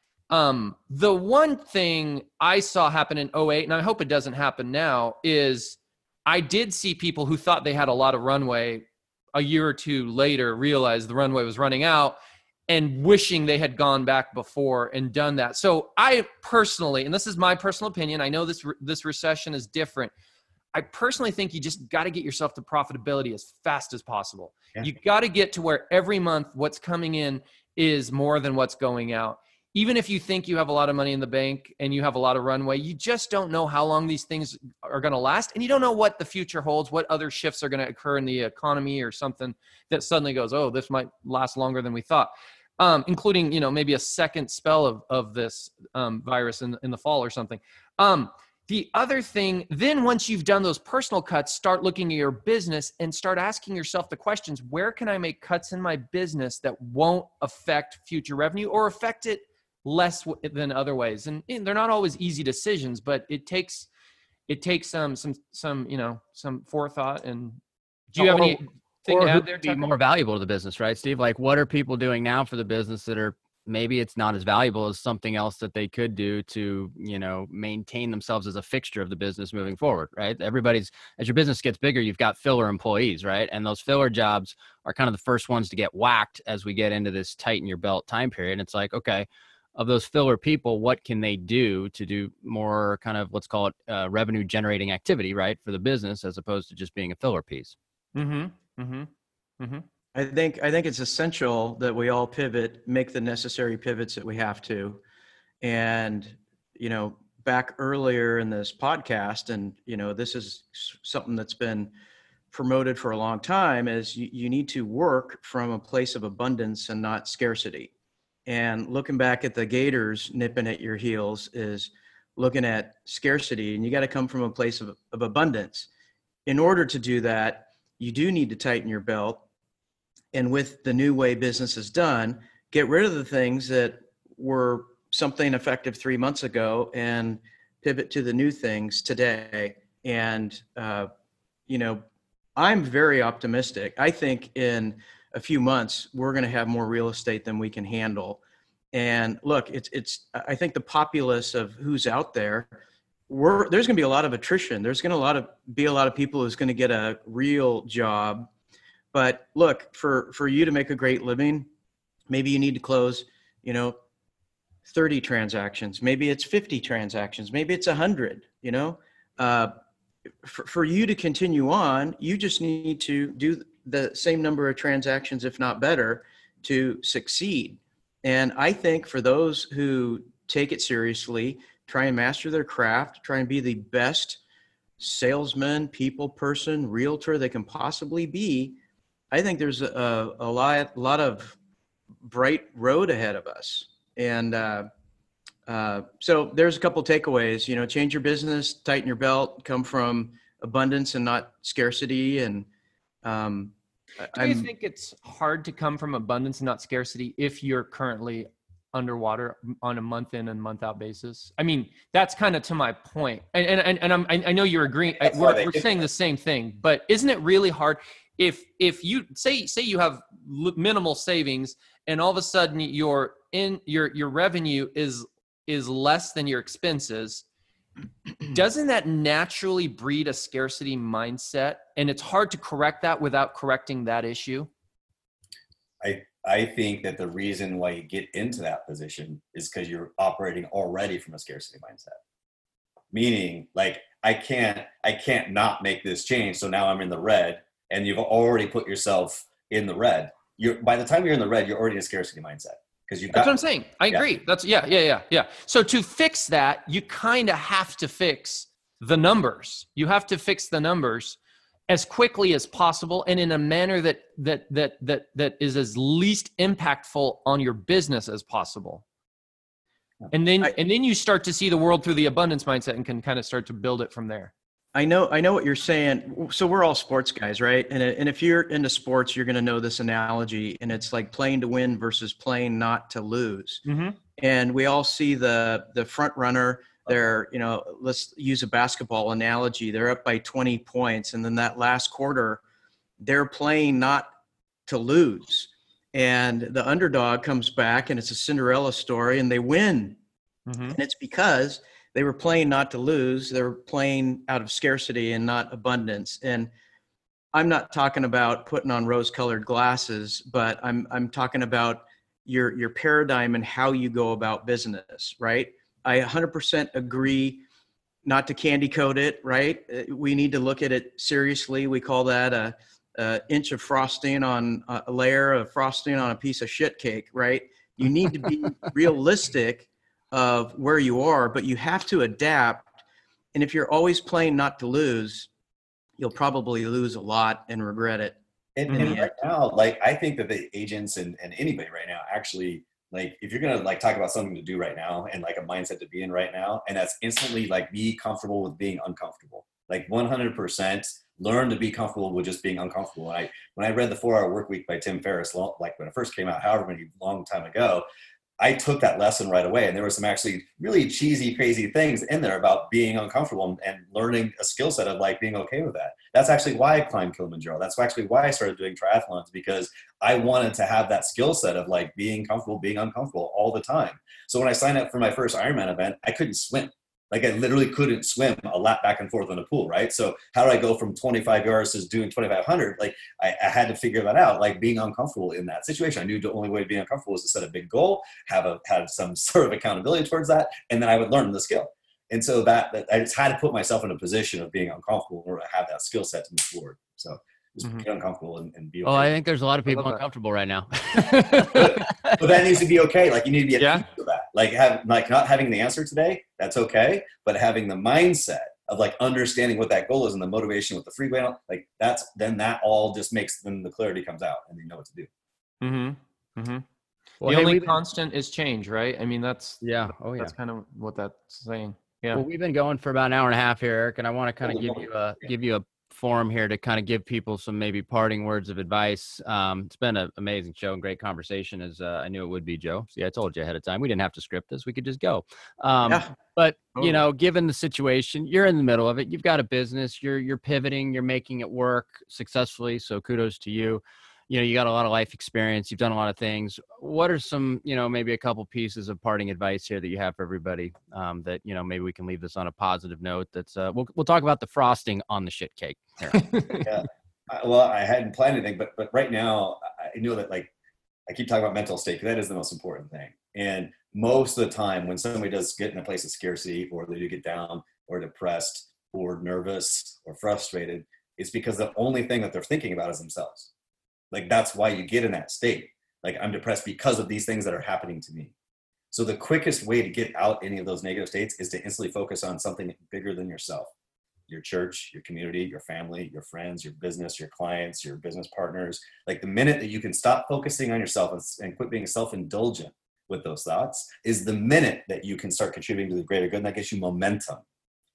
C: Um, the one thing I saw happen in oh eight, and I hope it doesn't happen now, is I did see people who thought they had a lot of runway a year or two later realize the runway was running out and wishing they had gone back before and done that. So I personally, and this is my personal opinion, I know this, this recession is different. I personally think you just got to get yourself to profitability as fast as possible. Yeah. You got to get to where every month what's coming in is more than what's going out. Even if you think you have a lot of money in the bank and you have a lot of runway, you just don't know how long these things are going to last. And you don't know what the future holds, what other shifts are going to occur in the economy or something that suddenly goes, oh, this might last longer than we thought, um, including, you know, maybe a second spell of, of this um, virus in, in the fall or something. Um, the other thing, then once you've done those personal cuts, start looking at your business and start asking yourself the questions, where can I make cuts in my business that won't affect future revenue or affect it less than other ways? And, and they're not always easy decisions, but it takes, it takes some, some, some, you know, some forethought. And do you have
A: or,
C: anything
A: or
C: to add there,
A: be
C: Tucker?
A: more valuable to the business, right, Steve? Like what are people doing now for the business that are, maybe it's not as valuable as something else that they could do to, you know, maintain themselves as a fixture of the business moving forward, right? Everybody's, as your business gets bigger, you've got filler employees, right? And those filler jobs are kind of the first ones to get whacked as we get into this tighten your belt time period. And it's like, okay, of those filler people, what can they do to do more kind of, let's call it uh, revenue generating activity, right, for the business, as opposed to just being a filler piece?
C: Mm-hmm. Mm-hmm. Mm-hmm.
B: I think I think it's essential that we all pivot, make the necessary pivots that we have to. And, you know, back earlier in this podcast, and, you know, this is something that's been promoted for a long time, is you, you need to work from a place of abundance and not scarcity. And looking back at the gators nipping at your heels is looking at scarcity, and you got to come from a place of, of abundance. In order to do that, you do need to tighten your belt. And with the new way business is done, get rid of the things that were something effective three months ago and pivot to the new things today. And, uh, you know, I'm very optimistic. I think in a few months, we're going to have more real estate than we can handle. And look, it's, it's, I think the populace of who's out there, we're, there's going to be a lot of attrition. There's going to a lot of, be a lot of people who's going to get a real job. But look, for, for you to make a great living, maybe you need to close, you know, thirty transactions. Maybe it's fifty transactions. Maybe it's a hundred, you know, uh, for, for you to continue on, you just need to do the same number of transactions, if not better, to succeed. And I think for those who take it seriously, try and master their craft, try and be the best salesman, people person, realtor they can possibly be, I think there's a, a lot, lot of bright road ahead of us. And uh, uh, so there's a couple takeaways, you know, change your business, tighten your belt, come from abundance and not scarcity. And um,
C: Do you think it's hard to come from abundance and not scarcity if you're currently underwater on a month in and month out basis? I mean, that's kind of to my point. And and and I'm, I know you're agreeing. We're, we're saying the same thing, but isn't it really hard if if you say say you have minimal savings and all of a sudden your in your your revenue is is less than your expenses? Doesn't that naturally breed a scarcity mindset? And it's hard to correct that without correcting that issue.
D: I I think that the reason why you get into that position is because you're operating already from a scarcity mindset. Meaning, like, I can't I can't not make this change, so now I'm in the red, and you've already put yourself in the red. You're by the time you're in the red, you're already in a scarcity mindset. Because you've got,
C: that's what I'm saying. I yeah. agree. That's yeah, yeah, yeah, yeah. So to fix that, you kind of have to fix the numbers. You have to fix the numbers as quickly as possible and in a manner that that that that that is as least impactful on your business as possible. And then I, and then you start to see the world through the abundance mindset and can kind of start to build it from there.
B: I know, I know what you're saying. So we're all sports guys, right? And and if you're into sports, you're going to know this analogy, and it's like playing to win versus playing not to lose. Mm-hmm. And we all see the the front runner. They're, you know, let's use a basketball analogy. They're up by twenty points, and then that last quarter, they're playing not to lose. And the underdog comes back, and it's a Cinderella story, and they win. Mm-hmm. And it's because they were playing not to lose. They were playing out of scarcity and not abundance. And I'm not talking about putting on rose-colored glasses, but I'm I'm talking about your your paradigm and how you go about business, right? I one hundred percent agree not to candy coat it, right? We need to look at it seriously. We call that a, a inch of frosting on a layer of frosting on a piece of shit cake, right? You need to be realistic of where you are, but you have to adapt. And if you're always playing not to lose, you'll probably lose a lot and regret it.
D: And, and right now, like, I think that the agents and, and anybody right now, actually, like, if you're going to like talk about something to do right now and like a mindset to be in right now, and that's instantly like be comfortable with being uncomfortable, like one hundred percent learn to be comfortable with just being uncomfortable. And I, when I read the four hour work week by Tim Ferriss, like when it first came out, however many long time ago, I took that lesson right away. And there were some actually really cheesy, crazy things in there about being uncomfortable and learning a skill set of like being okay with that. That's actually why I climbed Kilimanjaro. That's actually why I started doing triathlons, because I wanted to have that skill set of like being comfortable, being uncomfortable all the time. So when I signed up for my first Ironman event, I couldn't swim. Like, I literally couldn't swim a lap back and forth in the pool, right? So how do I go from twenty-five yards to doing twenty-five hundred? Like, I, I had to figure that out, like being uncomfortable in that situation. I knew the only way to be uncomfortable was to set a big goal, have a have some sort of accountability towards that, and then I would learn the skill. And so that, that I just had to put myself in a position of being uncomfortable in order to have that skill set to move forward. So just mm-hmm. be uncomfortable and, and be okay.
A: Oh, I think there's a lot of people uncomfortable that. right now.
D: but, but that needs to be okay. Like, you need to be at yeah. peace with that. Like, have like not having the answer today, that's okay. But having the mindset of like understanding what that goal is and the motivation with the freeway, like that's, then that all just makes, then the clarity comes out and you know what to do.
C: Mm-hmm. Mm-hmm.
A: Well,
C: the
A: hey,
C: only constant been, is change, right? I mean, that's,
A: yeah. Oh, yeah.
C: That's kind of what that's saying. Yeah.
A: Well, we've been going for about an hour and a half here, Eric, and I want to kind of give you a, give you a forum here to kind of give people some maybe parting words of advice. Um, it's been an amazing show and great conversation, as uh, I knew it would be, Joe. See, I told you ahead of time. We didn't have to script this. We could just go. Um, yeah. But, totally. you know, given the situation, you're in the middle of it. You've got a business. You're you're pivoting. You're making it work successfully, so kudos to you. You know, you got a lot of life experience. You've done a lot of things. What are some, you know, maybe a couple pieces of parting advice here that you have for everybody um, that, you know, maybe we can leave this on a positive note? That's uh, we'll we'll talk about the frosting on the shit cake.
D: yeah. Well, I hadn't planned anything, but but right now I know that, like, I keep talking about mental state because that is the most important thing. And most of the time when somebody does get in a place of scarcity, or they do get down or depressed or nervous or frustrated, it's because the only thing that they're thinking about is themselves. Like, that's why you get in that state. Like, I'm depressed because of these things that are happening to me. So the quickest way to get out any of those negative states is to instantly focus on something bigger than yourself. Your church, your community, your family, your friends, your business, your clients, your business partners. Like, the minute that you can stop focusing on yourself and, and quit being self-indulgent with those thoughts is the minute that you can start contributing to the greater good, and that gets you momentum,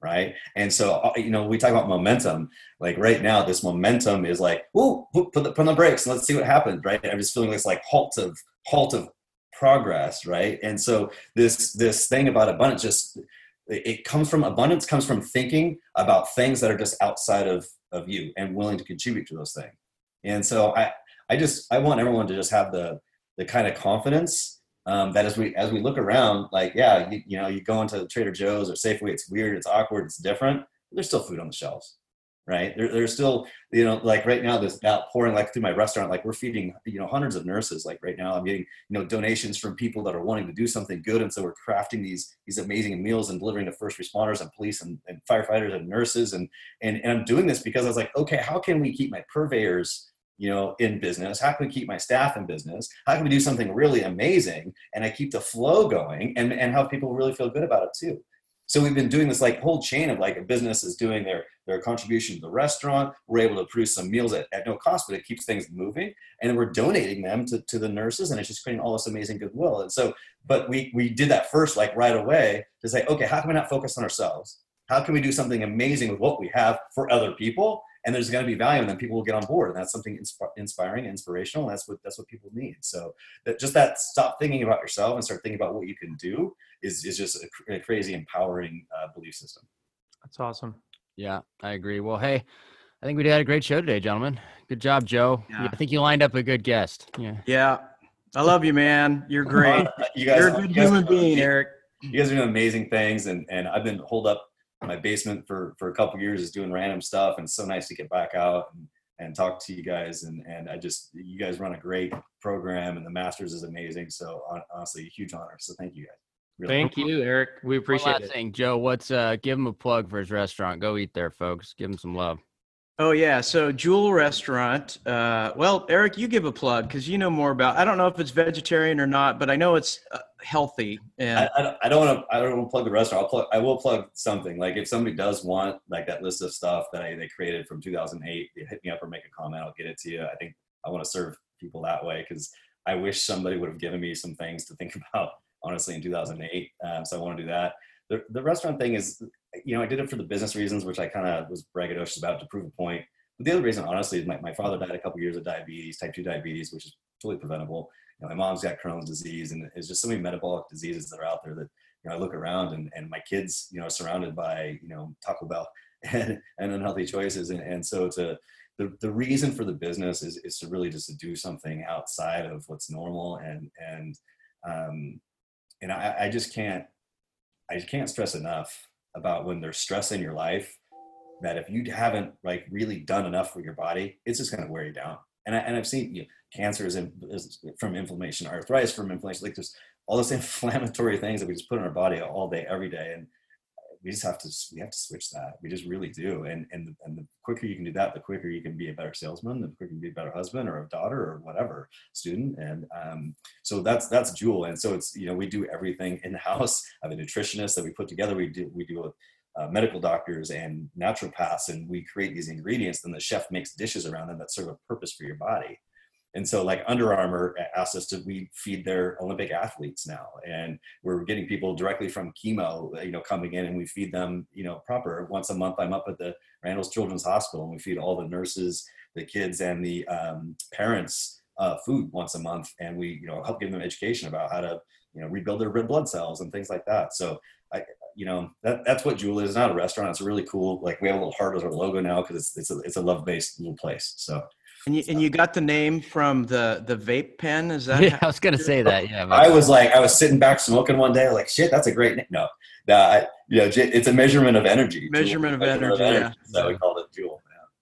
D: right? And so, you know, we talk about momentum. Like right now, this momentum is like, oh, put the, put on the brakes and let's see what happens, right? I'm just feeling this like halt of halt of progress, right? And so this this thing about abundance, just it comes from abundance comes from thinking about things that are just outside of of you and willing to contribute to those things. And so I I just I want everyone to just have the the kind of confidence. Um, that as we as we look around, like, yeah, you, you know, you go into Trader Joe's or Safeway, it's weird, it's awkward, it's different. There's still food on the shelves, right? There, there's still, you know, like right now, this outpouring like through my restaurant, like we're feeding, you know, hundreds of nurses. Like right now, I'm getting, you know, donations from people that are wanting to do something good, and so we're crafting these these amazing meals and delivering to first responders and police and, and firefighters and nurses, and and and I'm doing this because I was like, okay, how can we keep my purveyors, you know, in business? How can we keep my staff in business? How can we do something really amazing and I keep the flow going and, and have people really feel good about it too? So we've been doing this like whole chain of like a business is doing their, their contribution to the restaurant. We're able to produce some meals at, at no cost, but it keeps things moving. And then we're donating them to, to the nurses, and it's just creating all this amazing goodwill. And so, but we, we did that first, like right away, to say, okay, how can we not focus on ourselves? How can we do something amazing with what we have for other people? And there's going to be value, and then people will get on board, and that's something insp- inspiring, inspirational. And that's what that's what people need. So that, just that, stop thinking about yourself and start thinking about what you can do is is just a, a crazy, empowering uh, belief system.
C: That's awesome.
A: Yeah, I agree. Well, hey, I think we had a great show today, gentlemen. Good job, Joe.
B: Yeah.
A: Yeah, I think you lined up a good guest. Yeah.
B: Yeah. I love you, man. You're great.
D: you guys,
B: You're a good
D: you guys
B: human
D: are
B: being,
D: amazing.
B: Eric.
D: You guys are doing amazing things, and and I've been holed up in my basement for for a couple of years, is doing random stuff, and it's so nice to get back out and and talk to you guys. And and I just, you guys run a great program, and the Masters is amazing. So honestly, a huge honor. So thank you guys. Really.
C: Thank you, Eric. We
A: One
C: appreciate
A: last
C: it.
A: thing, Joe. What's uh? Give him a plug for his restaurant. Go eat there, folks. Give him some love.
B: Oh yeah. So Jewel Restaurant. Uh, well, Eric, you give a plug because you know more about. I don't know if it's vegetarian or not, but I know it's uh, healthy. And
D: I, I don't, I don't want to. I don't want to plug the restaurant. I'll plug. I will plug something. Like if somebody does want like that list of stuff that I they created from two thousand eight, they hit me up or make a comment. I'll get it to you. I think I want to serve people that way because I wish somebody would have given me some things to think about. Honestly, in two thousand eight, um, so I want to do that. The the restaurant thing is, you know, I did it for the business reasons, which I kind of was braggadocious about to prove a point. But the other reason, honestly, is my, my father died a couple years of diabetes, type two diabetes, which is totally preventable. You know, my mom's got Crohn's disease, and there's just so many metabolic diseases that are out there that, you know, I look around and, and my kids, you know, are surrounded by, you know, Taco Bell and, and unhealthy choices. And, and so to, the, the reason for the business is, is to really just to do something outside of what's normal. And, and, um, and I, I just can't, I just can't stress enough about when there's stress in your life, that if you haven't like really done enough for your body, it's just going to wear you down. And I, and I've seen, you know, cancer is, in, is from inflammation, arthritis from inflammation, like there's all this inflammatory things that we just put in our body all day, every day. And we just have to, we have to switch that. We just really do. And, and, and the quicker you can do that, the quicker you can be a better salesman, the quicker you can be a better husband or a daughter or whatever student. And um, so that's, that's Jewel. And so it's, you know, we do everything in house. I have a nutritionist that we put together. We do, we do a, Uh, medical doctors and naturopaths, and we create these ingredients, then the chef makes dishes around them that serve a purpose for your body. And so like Under Armour asked us to, we feed their Olympic athletes now, and we're getting people directly from chemo, you know, coming in, and we feed them, you know, proper. Once a month, I'm up at the Randall's Children's Hospital, and we feed all the nurses, the kids, and the um, parents uh, food once a month, and we, you know, help give them education about how to, you know, rebuild their red blood cells and things like that. So I, you know, that that's what Jewel is. It's not a restaurant. It's a really cool, like we have a little heart as our logo now because it's it's a, it's a love-based little place. So.
B: and you, and you got the name from the, the vape pen. Is that?
A: Yeah, I was gonna say that. Yeah,
D: I was like, I was sitting back smoking one day, like, shit, that's a great name. No, uh, you know, it's a measurement of energy.
B: Measurement of energy,
D: Yeah.
B: yeah.
D: So we called it Jewel.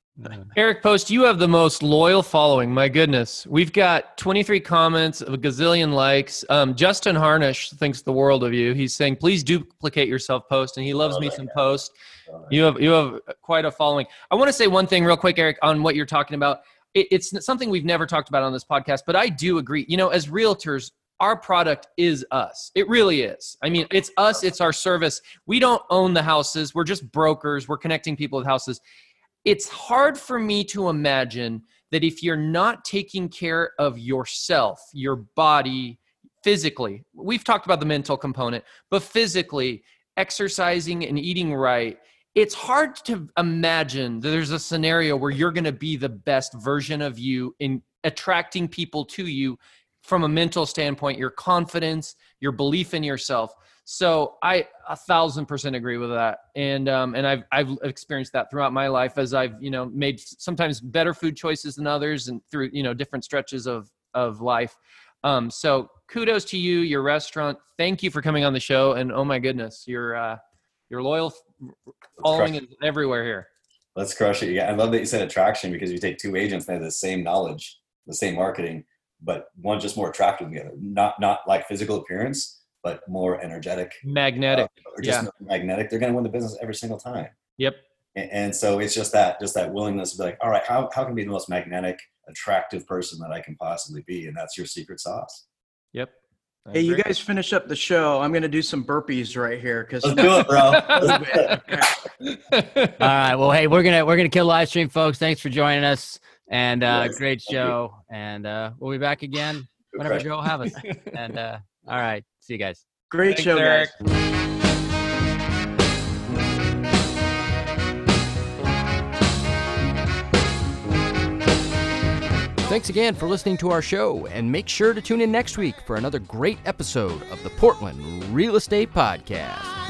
C: Eric Post, you have the most loyal following. My goodness. We've got twenty-three comments, a gazillion likes. Um, Justin Harnish thinks the world of you. He's saying, please duplicate yourself, Post. And he loves
D: Oh,
C: me
D: that
C: some
D: guy.
C: Post.
D: Oh, that
C: You have, you have quite a following. I want to say one thing real quick, Eric, on what you're talking about. It, it's something we've never talked about on this podcast, but I do agree. You know, as realtors, our product is us. It really is. I mean, it's us. It's our service. We don't own the houses. We're just brokers. We're connecting people with houses. It's hard for me to imagine that if you're not taking care of yourself, your body, physically, we've talked about the mental component, but physically, exercising and eating right, it's hard to imagine that there's a scenario where you're going to be the best version of you in attracting people to you from a mental standpoint, your confidence, your belief in yourself. So I a thousand percent agree with that. And, um, and I've, I've experienced that throughout my life as I've, you know, made sometimes better food choices than others and through, you know, different stretches of, of life. Um, so kudos to you, your restaurant. Thank you for coming on the show. And oh my goodness, your, uh, your loyal following is everywhere here.
D: Let's crush it. Yeah. I love that you said attraction, because you take two agents, they have the same knowledge, the same marketing, but one just more attractive than the other. Not, not like physical appearance, but more energetic,
C: magnetic,
D: uh, or just
C: yeah.
D: magnetic. They're going to win the business every single time.
C: Yep.
D: And, and so it's just that, just that willingness to be like, all right, how, how can I be the most magnetic, attractive person that I can possibly be? And that's your secret sauce.
C: Yep. I
B: Hey, you
C: agree.
B: guys finish up the show. I'm going to do some burpees right here. Cause
D: Let's do it, bro.
A: All right. Well, hey, we're gonna we're gonna kill live stream, folks. Thanks for joining us, and uh,
D: Yes,
A: great
D: thank
A: show. And uh, we'll be back again whenever
D: Crush it.
A: Joe have us. And uh, all right, see you guys.
B: Great
C: Thanks,
B: show,
C: Eric.
B: guys.
A: Thanks again for listening to our show, and make sure to tune in next week for another great episode of the Portland Real Estate Podcast.